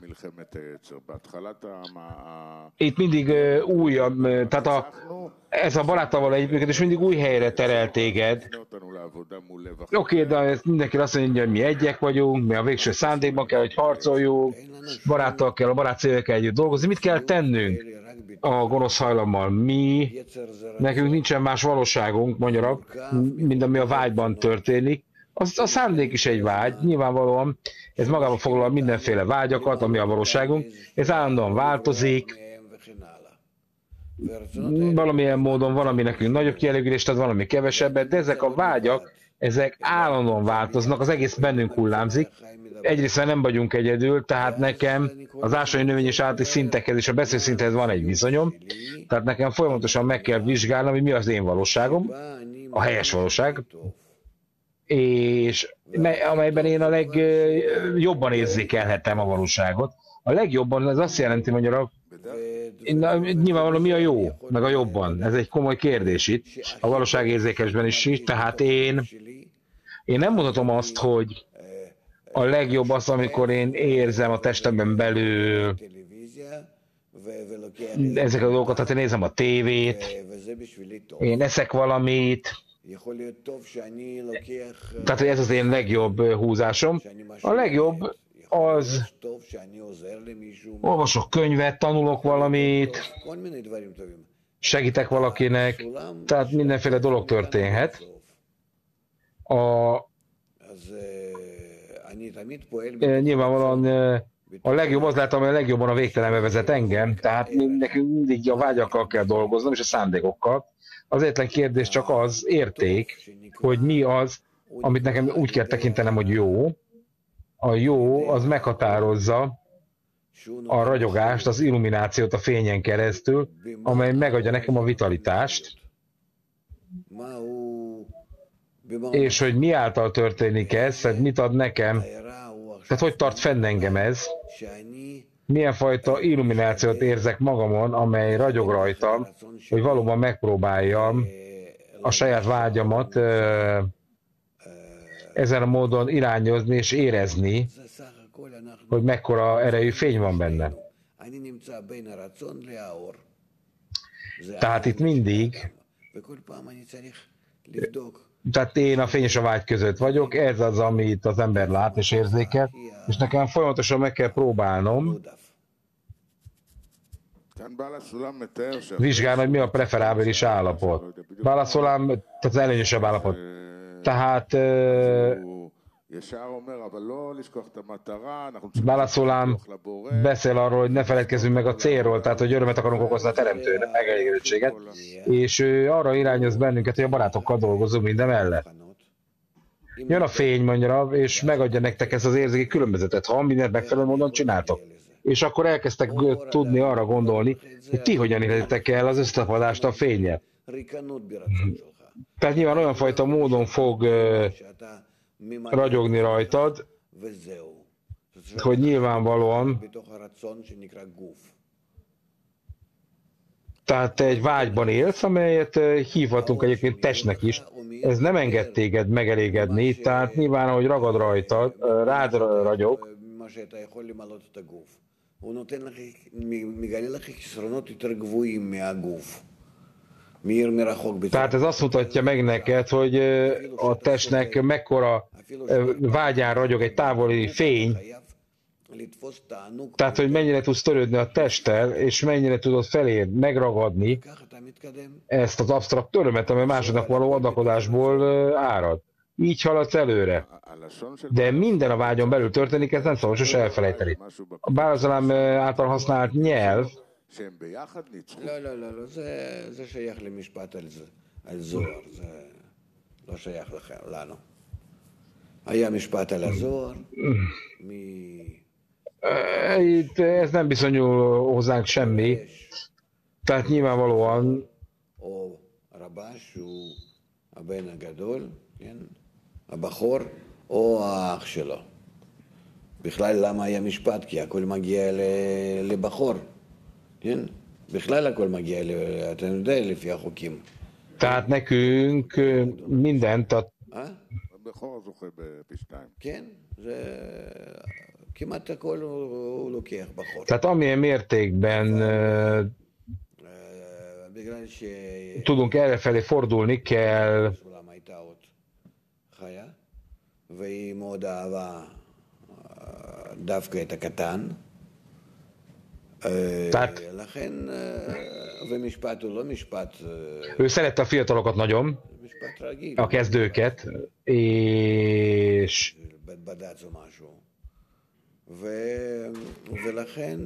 itt mindig uh, újabb, tehát a, ez a baráttal való együttműködés mindig új helyre terel téged. Oké, okay, de ez mindenki azt mondja, hogy mi egyek vagyunk, mi a végső szándékban kell, hogy harcoljunk, baráttal kell, a barát szével kell együtt dolgozni. Mit kell tennünk a gonosz hajlammal? Mi, nekünk nincsen más valóságunk, mondja, mint ami a vágyban történik. Az, a szándék is egy vágy, nyilvánvalóan ez magában foglal mindenféle vágyakat, ami a valóságunk, ez állandóan változik, valamilyen módon van, ami nekünk nagyobb kielégülést ad, valami kevesebbet, de ezek a vágyak, ezek állandóan változnak, az egész bennünk hullámzik. Egyrészt nem vagyunk egyedül, tehát nekem az ásványi növény és állati szintekhez és a beszélszinthez van egy viszonyom, tehát nekem folyamatosan meg kell vizsgálnom, hogy mi az én valóságom, a helyes valóság, és amelyben én a legjobban érzékelhetem a valóságot. A legjobban, ez azt jelenti, hogy a, nyilvánvalóan mi a jó, meg a jobban. Ez egy komoly kérdés itt, a valóságérzékelésben is, tehát én, én nem mondhatom azt, hogy a legjobb az, amikor én érzem a testemben belül ezeket a dolgokat, tehát én nézem a tévét, én eszek valamit, tehát ez az én legjobb húzásom. A legjobb az, olvasok könyvet, tanulok valamit, segítek valakinek, tehát mindenféle dolog történhet. A, nyilvánvalóan a legjobb az lehet, ami a legjobban a végtelenbe vezet engem, tehát nekünk mindig a vágyakkal kell dolgoznom, és a szándékokkal. Az egyetlen kérdés csak az érték, hogy mi az, amit nekem úgy kell tekintenem, hogy jó. A jó az meghatározza a ragyogást, az illuminációt a fényen keresztül, amely megadja nekem a vitalitást, és hogy mi által történik ez, tehát mit ad nekem, tehát hogy tart fenn engem ez, milyen fajta illuminációt érzek magamon, amely ragyog rajtam, hogy valóban megpróbáljam a saját vágyamat ezen a módon irányozni és érezni, hogy mekkora erejű fény van benne. Tehát itt mindig, tehát én a fény és a vágy között vagyok, ez az, amit az ember lát és érzékel, és nekem folyamatosan meg kell próbálnom vizsgálni, hogy mi a preferábilis állapot. Bál a-Szulam, tehát az előnyösebb állapot. Tehát válaszolám beszél arról, hogy ne feledkezzünk meg a célról, tehát hogy örömet akarunk okozni a teremtőnek, megelégedettséget, és ő arra irányoz bennünket, hogy a barátokkal dolgozunk minden mellett. Jön a fény, mondja, és megadja nektek ezt az érzéki különbözetet, ha mindent megfelelő módon csináltok. És akkor elkezdtek tudni arra gondolni, hogy ti hogyan érhetitek el az összetapadást a fénnyel. Tehát nyilván olyan fajta módon fog uh, ragyogni rajtad, hogy nyilvánvalóan, tehát te egy vágyban élsz, amelyet uh, hívhatunk egyébként testnek is. Ez nem enged téged megelégedni, tehát nyilván, ahogy ragad rajtad, uh, rád ragyog, tehát ez azt mutatja meg neked, hogy a testnek mekkora vágyán ragyog egy távoli fény, tehát hogy mennyire tudsz törődni a testtel, és mennyire tudod felér megragadni ezt az absztrakt örömet, amely másodnak való adakozásból árad. Így haladsz előre. De minden a vágyon belül történik, ez nem szabad sose elfelejteni. A Bálazalám által használt nyelv, לא, לא, לא, לא, זה, זה שייך למשפט על, על זוהר, זה לא שייך לכם, לנו. היה משפט על הזוהר, מ... Itt ez nem bizonyul hozzánk semmi, tehát nyilvánvalóan או רבש הוא הבן הגדול, כן? הבחור או האח שלו. בכלל למה היה משפט? כי הכל מגיע לבחור. כן? בכלל הכל מגיע, אתה יודע, לפי החוקים. Tehát nekünk mindent a... הבכור זוכה בפי שתיים. כן, זה... כמעט הכל הוא לוקח בחור. Tehát amilyen mértékben בגלל ש... tudunk errefelé fordulni kell. סולם הייתה עוד חיה, והיא מאוד אהבה דווקא את הקטן. Tehát לכן, ומשפט הוא לא משפט... ő szerette a fiatalokat nagyon, משפט רגיל. a kezdőket, és... בד"ץ או משהו. ולכן...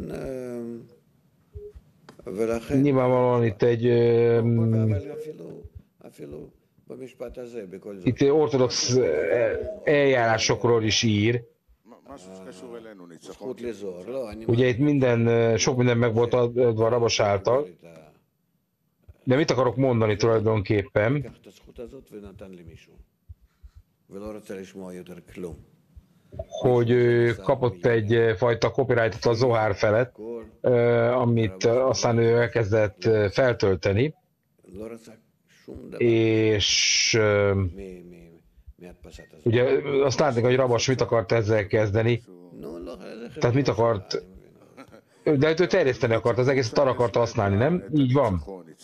ולכן... Nyilvánvalóan itt egy... אבל אפילו... אפילו במשפט הזה, בכל זאת. Itt ortodox eljárásokról is ír. Ugye itt minden, sok minden meg volt adva a Rabos által, de mit akarok mondani tulajdonképpen? Hogy ő kapott egyfajta copyrightot a Zohár felett, amit aztán ő elkezdett feltölteni, és ugye azt látni, hogy Rabos mit akart ezzel kezdeni, tehát mit akart, de ő terjeszteni akart, az egészet arra akart használni, nem? Így van.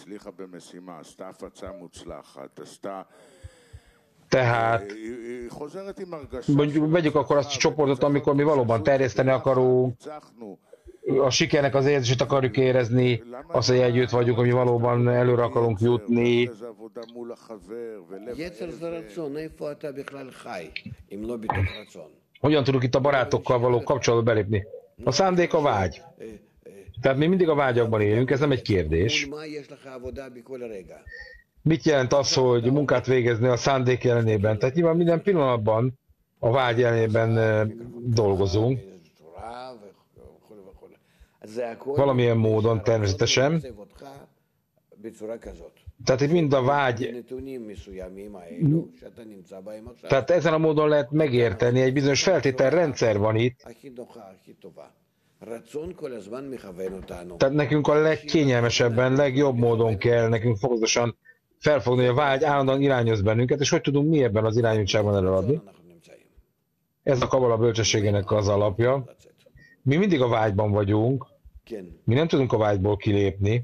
Tehát mondjuk vegyük akkor azt a csoportot, amikor mi valóban terjeszteni akarunk, a sikernek az érzését akarjuk érezni, azt, hogy együtt vagyunk, hogy mi valóban előre akarunk jutni. Hogyan tudunk itt a barátokkal való kapcsolatba belépni? A szándék a vágy. Tehát mi mindig a vágyakban élünk, ez nem egy kérdés. Mit jelent az, hogy munkát végezni a szándék jelenében? Tehát nyilván minden pillanatban a vágy jelenében dolgozunk. Valamilyen módon természetesen. Tehát itt mind a vágy, tehát ezen a módon lehet megérteni, egy bizonyos feltételrendszer van itt. Tehát nekünk a legkényelmesebben, legjobb módon kell nekünk fokozatosan felfogni, hogy a vágy állandóan irányoz bennünket, és hogy tudunk mi ebben az irányultságban előadni. Ez a kabala bölcsességének az alapja. Mi mindig a vágyban vagyunk, mi nem tudunk a vágyból kilépni.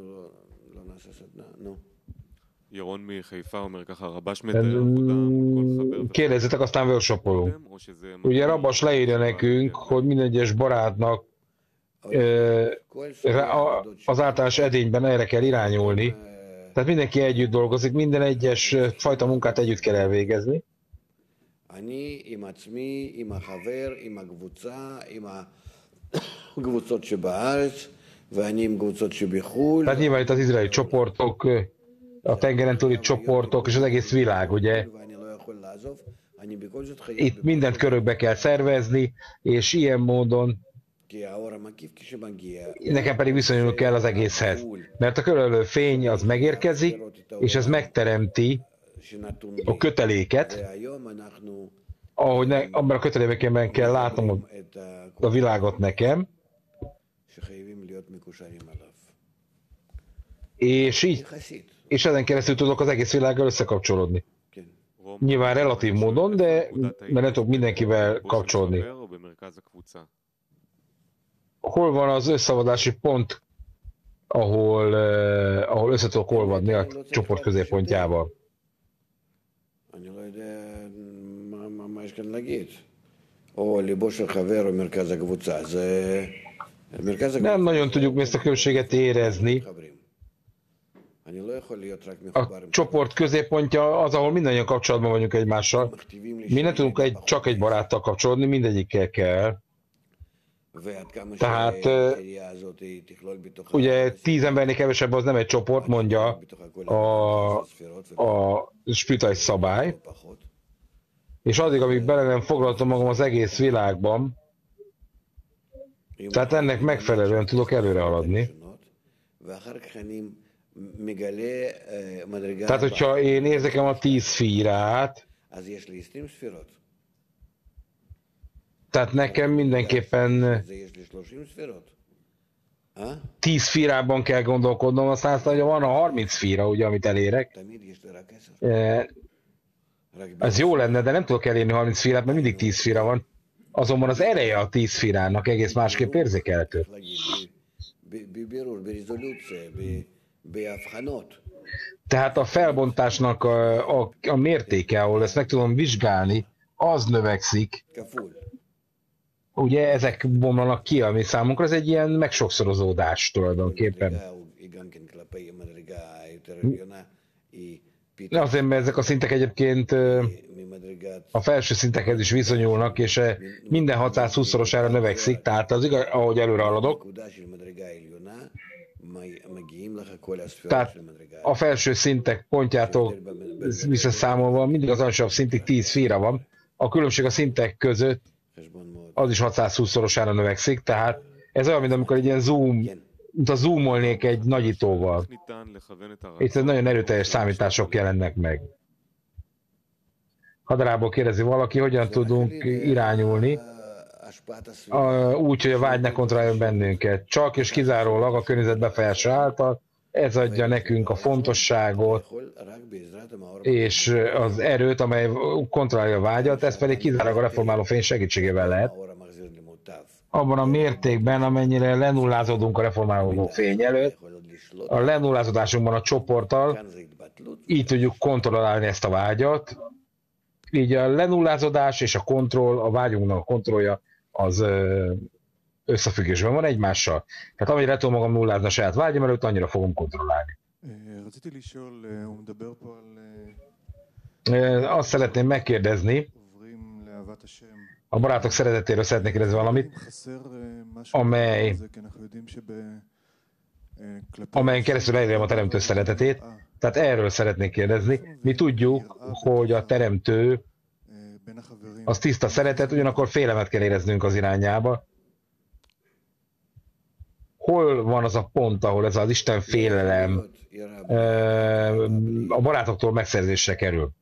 Kérdezzetek, aztán workshopolunk. Ugye Rabas leírja nekünk, hogy minden egyes barátnak az általános edényben erre kell irányulni, Tehát mindenki együtt dolgozik, minden egyes fajta munkát együtt kell elvégezni. אני עם עצמי, עם החבר, עם הקבוצה, עם הקבוצות שבארץ, ואני עם קבוצות שבחו"ל. Tehát nyilván itt az izraeli csoportok, a tengeren túli csoportok és az egész világ, ugye? Itt mindent körökbe kell szervezni, és ilyen módon nekem pedig viszonyulni kell az egészhez. Mert a körülbelül fény az megérkezik, és ez megteremti a köteléket, ahogy ne, abban a kötelékben kell látnom a, a világot nekem, és így, és ezen keresztül tudok az egész világgal összekapcsolódni. Nyilván relatív módon, de mert nem tudok mindenkivel kapcsolódni. Hol van az összeadási pont, ahol, eh, ahol össze tudok olvadni a csoport középpontjával? Nem nagyon tudjuk ezt a különbséget érezni. A csoport középpontja az, ahol mindannyian kapcsolatban vagyunk egymással. Mi nem tudunk egy, csak egy baráttal kapcsolódni, mindegyikkel kell. Tehát ugye tíz embernél kevesebb az nem egy csoport, mondja a, a spiritális szabály. És addig, amíg bele nem foglaltam magam az egész világban, tehát ennek megfelelően tudok előre haladni. Tehát, hogyha én érzékem a tíz szférát, tehát nekem mindenképpen tíz szférában kell gondolkodnom, aztán aztán, hogy van a harminc szféra, ugye, amit elérek. Ez jó lenne, de nem tudok elérni harminc szférát, mert mindig tíz szféra van. Azonban az ereje a tíz szférának egész másképp érzékelhető. Tehát a felbontásnak a, a, a mértéke, ahol ezt meg tudom vizsgálni, az növekszik. Ugye ezek bomlanak ki, ami számunkra ez egy ilyen megsokszorozódás tulajdonképpen. Azért, mert ezek a szintek egyébként a felső szintekhez is viszonyulnak, és minden hatszázhúsz-szorosára növekszik, tehát az igaz, ahogy előre haladok. Tehát a felső szintek pontjától visszaszámolva mindig az alsóbb szintig tíz szféra van. A különbség a szintek között az is hatszázhúsz-szorosára növekszik, tehát ez olyan, mint amikor egy ilyen zoom, mint a zoomolnék egy nagyítóval. Itt nagyon erőteljes számítások jelennek meg. Hadarából kérdezi valaki, hogyan tudunk irányulni, úgy, hogy a vágy ne kontrolláljon bennünket. Csak és kizárólag a környezet befolyása által, ez adja nekünk a fontosságot és az erőt, amely kontrollálja a vágyat, ez pedig kizárólag a reformáló fény segítségével lehet. Abban a mértékben, amennyire lenullázódunk a reformáló fény előtt, a lenullázódásunkban a csoporttal így tudjuk kontrollálni ezt a vágyat. Így a lenullázódás és a kontroll, a vágyunknak a kontrollja az összefüggésben van egymással. Tehát amennyire tudom magam nullázni a saját vágyam előtt, annyira fogom kontrollálni. Azt szeretném megkérdezni, a barátok szeretetéről szeretnék kérdezni valamit, amely, amelyen keresztül elérem a teremtő szeretetét. Tehát erről szeretnék kérdezni. Mi tudjuk, hogy a teremtő az tiszta szeretet, ugyanakkor félemet kell éreznünk az irányába. Hol van az a pont, ahol ez az Isten félelem a barátoktól megszerzésre kerül?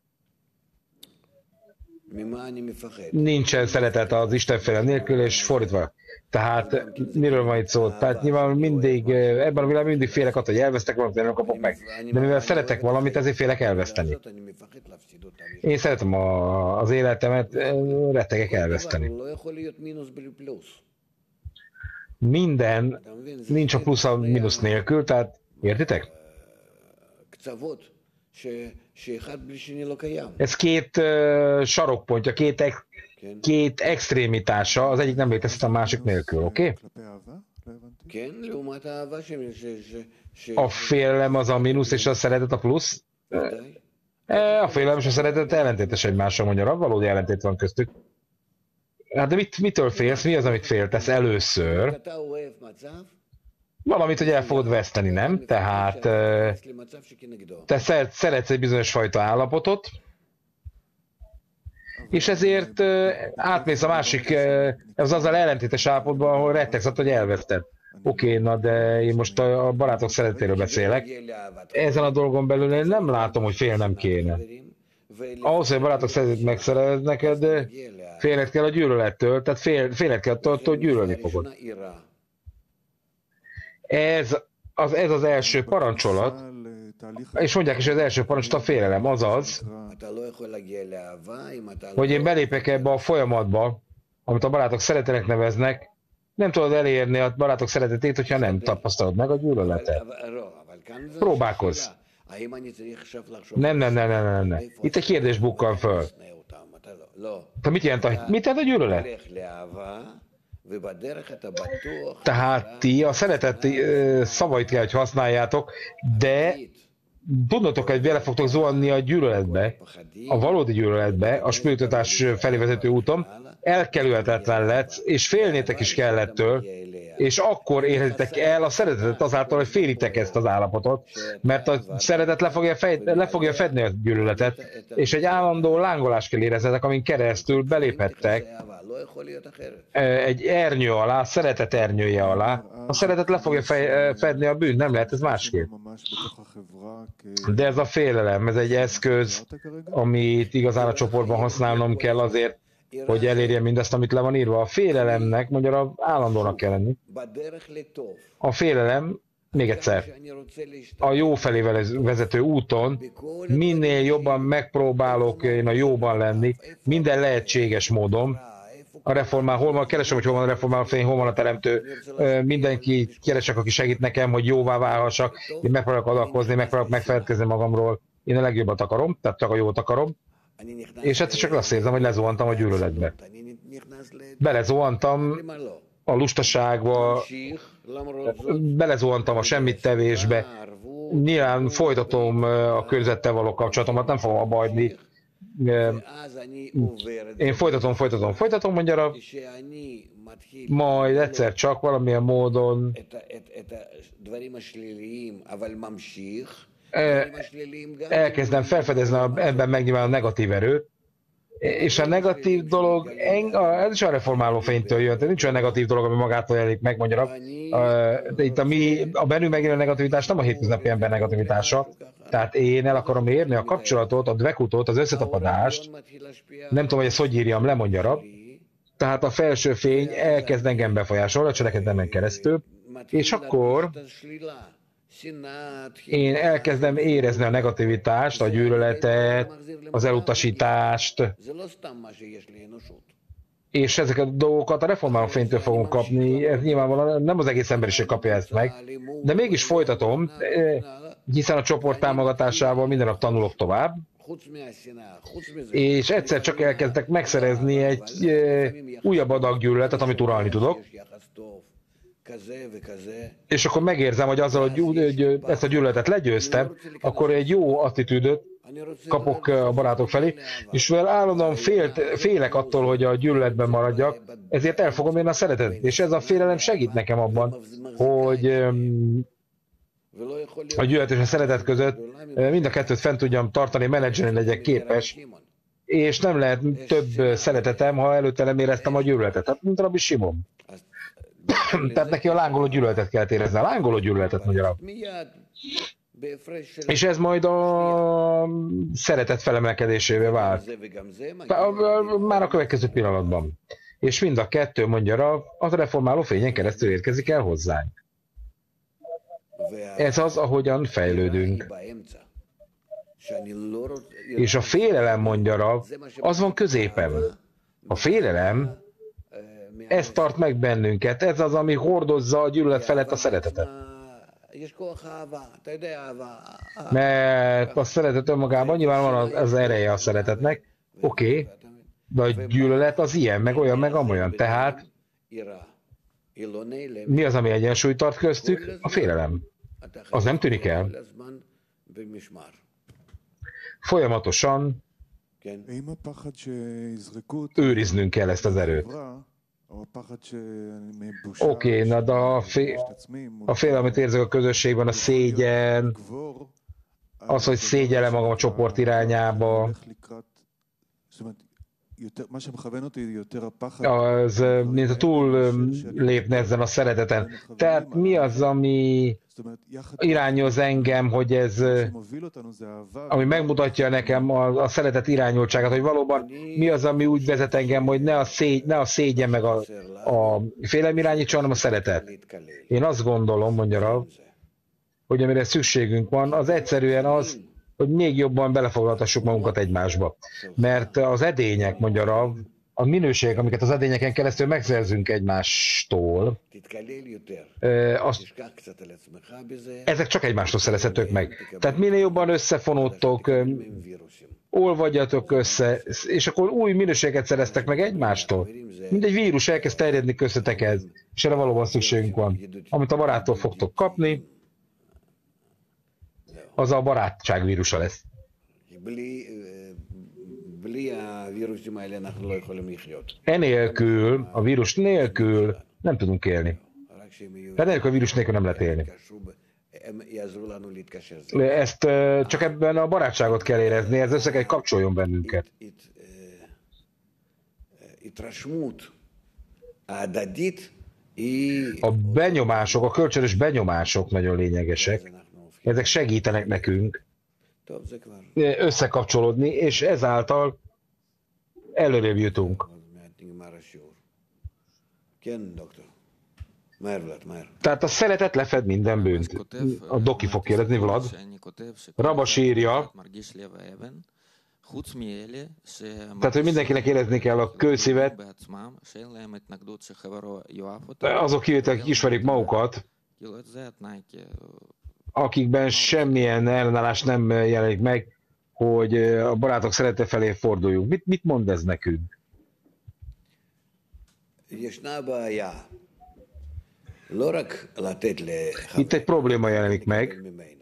Nincsen szeretet az Isten félelem nélkül, és fordítva. Tehát miről van itt szó? Tehát nyilván mindig, ebben a világban mindig félek attól, hogy elvesztek valamit, nem kapok meg. De mivel szeretek valamit, ezért félek elveszteni. Én szeretem a, az életemet, rettegek elveszteni. Minden nincs a plusz a mínusz nélkül, tehát értitek? Ez két uh, sarokpontja, két, ex, két extrémitása, az egyik nem létezhet a másik nélkül, oké? Okay? A félelem az a mínusz, és a szeretet a plusz? A félelem és a szeretet ellentétes egymással, mondja, valódi ellentét van köztük. Hát de mit, mitől félsz? Mi az, amit féltesz először? Valamit, hogy el fogod veszteni, nem? Tehát te szeretsz egy bizonyos fajta állapotot, és ezért átmész a másik, ez azzal ellentétes állapotban, ahol rettegsz attól, hogy elveszted. Oké, okay, na de én most a barátok szeretetéről beszélek. Ezen a dolgon belül én nem látom, hogy félnem kéne. Ahhoz, hogy a barátok szeretet megszerez neked, félned kell a gyűlölettől, tehát fél, félned kell attól, hogy gyűlölni fogod. Ez az, ez az első parancsolat, és mondják is, hogy az első parancsolat a félelem, azaz, hogy én belépek ebbe a folyamatba, amit a barátok szeretetnek neveznek, nem tudod elérni a barátok szeretetét, hogyha nem tapasztalod meg a gyűlöletet. Próbálkozz. Nem, nem, nem, nem, nem, nem. Itt egy kérdés bukkan föl. Te mit jelent a, mit jelent a gyűlölet? Tehát ti a szeretet szavait kell, hogy használjátok, de tudnotok, hogy vele fogtok zuhanni a gyűlöletbe, a valódi gyűlöletbe, a spiritualitás felé vezető úton, elkerülhetetlen lett, és félnétek is kell ettől, és akkor érhetitek el a szeretetet azáltal, hogy félitek ezt az állapotot, mert a szeretet le fogja, fej, le fogja fedni a gyűlöletet, és egy állandó lángolást kell érezzetek, amin keresztül beléphettek egy ernyő alá, szeretet ernyője alá. A szeretet le fogja fej, fedni a bűnt, nem lehet ez másképp. De ez a félelem, ez egy eszköz, amit igazán a csoportban használnom kell azért, hogy elérje mindezt, amit le van írva. A félelemnek, magyarul állandónak kell lenni. A félelem, még egyszer, a jó felé vezető úton minél jobban megpróbálok én a jóban lenni, minden lehetséges módon. A reformál, hol van, keresem, hogy hol van a reformál fény, hol van a teremtő, mindenki keresek, aki segít nekem, hogy jóvá válhassak, én megpróbálok adakozni, megpróbálok megfeledkezni magamról, én a legjobbat akarom, tehát csak a jót akarom, és egyszer csak azt érzem, hogy lezuhantam a gyűlöletbe. Belezuhantam a lustaságba, belezuhantam a semmittevésbe, nyilván folytatom a környezettel való kapcsolatomat, nem fogom abba hagyni. Én folytatom, folytatom, folytatom, mondja, majd egyszer csak valamilyen módon elkezdem felfedezni ebben megnyilván a negatív erőt, és a negatív dolog, ez is a reformáló fénytől jön, tehát nincs olyan negatív dolog, ami magától jelenik meg, mondja. De itt a, mi, a bennünk megjelenő negativitás nem a hétköznapi ember negativitása, tehát én el akarom érni a kapcsolatot, a dvekutot, az összetapadást, nem tudom, hogy ezt hogy írjam le, mondja. Tehát a felső fény elkezd engem befolyásolni, a cselekedetemen keresztül, és akkor én elkezdem érezni a negativitást, a gyűlöletet, az elutasítást, és ezeket a dolgokat a reformáló fénytől fogunk kapni, ez nyilvánvalóan nem az egész emberiség kapja ezt meg, de mégis folytatom, hiszen a csoport támogatásával minden nap tanulok tovább, és egyszer csak elkezdek megszerezni egy újabb adag gyűlöletet, amit uralni tudok, és akkor megérzem, hogy azzal, hogy ezt a gyűlöletet legyőztem, akkor egy jó attitűdöt kapok a barátok felé, és mivel állandóan félt, félek attól, hogy a gyűlöletben maradjak, ezért elfogom én a szeretetet. És ez a félelem segít nekem abban, hogy a gyűlölet és a szeretet között mind a kettőt fent tudjam tartani, menedzselni legyek képes, és nem lehet több szeretetem, ha előtte nem éreztem a gyűlöletet. Tehát, mint Rabbi Simon. Tehát neki a lángoló gyűlöletet kell érezni, a lángoló gyűlöletet magyarul. És ez majd a szeretet felemelkedésévé vált. Már a következő pillanatban. És mind a kettő, mondja, az reformáló fényen keresztül érkezik el hozzánk. Ez az, ahogyan fejlődünk. És a félelem, mondja, az van középen. A félelem, ez tart meg bennünket, ez az, ami hordozza a gyűlölet felett a szeretetet. Mert a szeretet önmagában nyilván van az, az ereje a szeretetnek, oké, okay, de a gyűlölet az ilyen, meg olyan, meg amolyan. Tehát Mi az, ami egyensúlyt tart köztük? A félelem. Az nem tűnik el. Folyamatosan őriznünk kell ezt az erőt. Oké, okay, na de a, fél, a félelem, amit érzek a közösségben, a szégyen, az, hogy szégyellem magam a csoport irányába, az, mint a túl lépne ezen a szereteten. Tehát mi az, ami irányoz engem, hogy ez, ami megmutatja nekem a, a szeretet irányultságát, hogy valóban mi az, ami úgy vezet engem, hogy ne a, szégy, ne a szégyen meg a, a félelem irányítsa, hanem a szeretet. Én azt gondolom, mondja Rav, hogy amire szükségünk van, az egyszerűen az, hogy még jobban belefoglaltassuk magunkat egymásba. Mert az edények, mondja Rav, a minőségek, amiket az edényeken keresztül megszerzünk egymástól, az, ezek csak egymástól szerezhetők meg. Tehát minél jobban összefonódtok, olvadjatok össze, és akkor új minőséget szereztek meg egymástól. Mindegy vírus elkezd terjedni köztetekhez, és erre valóban szükségünk van. Amit a baráttól fogtok kapni, az a barátság vírusa lesz. Enélkül, a vírus nélkül nem tudunk élni. Tehát nélkül a vírus nélkül nem lehet élni. Ezt csak ebben a barátságot kell érezni, ez össze kell kapcsoljon bennünket. A benyomások, a kölcsönös benyomások nagyon lényegesek. Ezek segítenek nekünk összekapcsolódni, és ezáltal előrébb jutunk. Tehát a szeretet lefed minden bűnt. A doki fog kérdezni, Vlad. Rabas írja, tehát, hogy mindenkinek érezni kell a kőszívet, azok kivétel, akik ismerik magukat, akikben semmilyen ellenállás nem jelenik meg, hogy a barátok szerete felé forduljunk. Mit, mit mond ez nekünk? Itt egy probléma jelenik meg.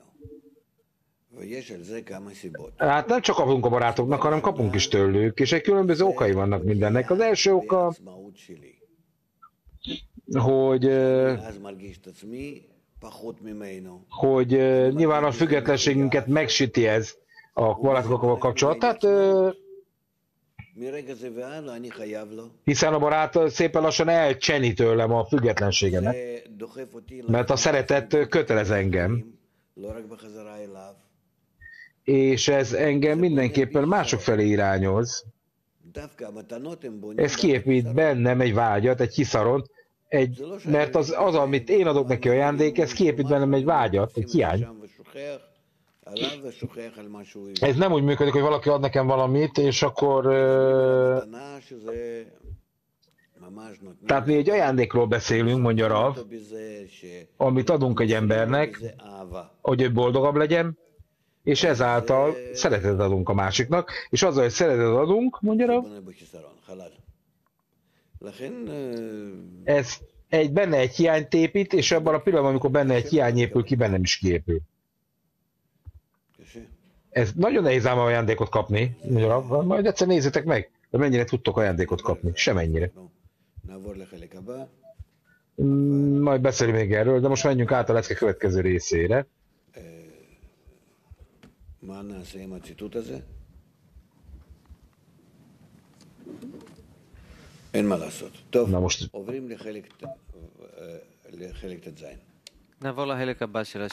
Hát nem csak kapunk a barátoknak, hanem kapunk is tőlük, és egy különböző okai vannak mindennek. Az első oka, hogy hogy uh, nyilván a függetlenségünket megsüti ez a barátokkal kapcsolat. Tehát, uh, hiszen a barát szépen lassan elcseni tőlem a függetlenségemet, mert a szeretet kötelez engem, és ez engem mindenképpen mások felé irányoz. Ez kiépít bennem egy vágyat, egy hiszaront, Egy, mert az, az, amit én adok neki ajándék, ez kiépít bennem egy vágyat, egy hiány. Ez nem úgy működik, hogy valaki ad nekem valamit, és akkor... Uh, tehát mi egy ajándékról beszélünk, mondja Rav, amit adunk egy embernek, hogy ő boldogabb legyen, és ezáltal szeretetet adunk a másiknak, és azzal, hogy szeretetet adunk, mondja Rav, ez egy, benne egy hiányt épít, és abban a pillanatban, amikor benne egy hiány épül ki, bennem is kiépül. Ez nagyon nehéz ám ajándékot kapni. Majd egyszer nézzétek meg, de mennyire tudtok ajándékot kapni. Semennyire. Majd beszélünk még erről, de most menjünk át a lecke következő részére. Na most...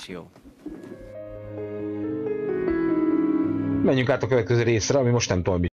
Menjünk át a következő részre, ami most nem tudom,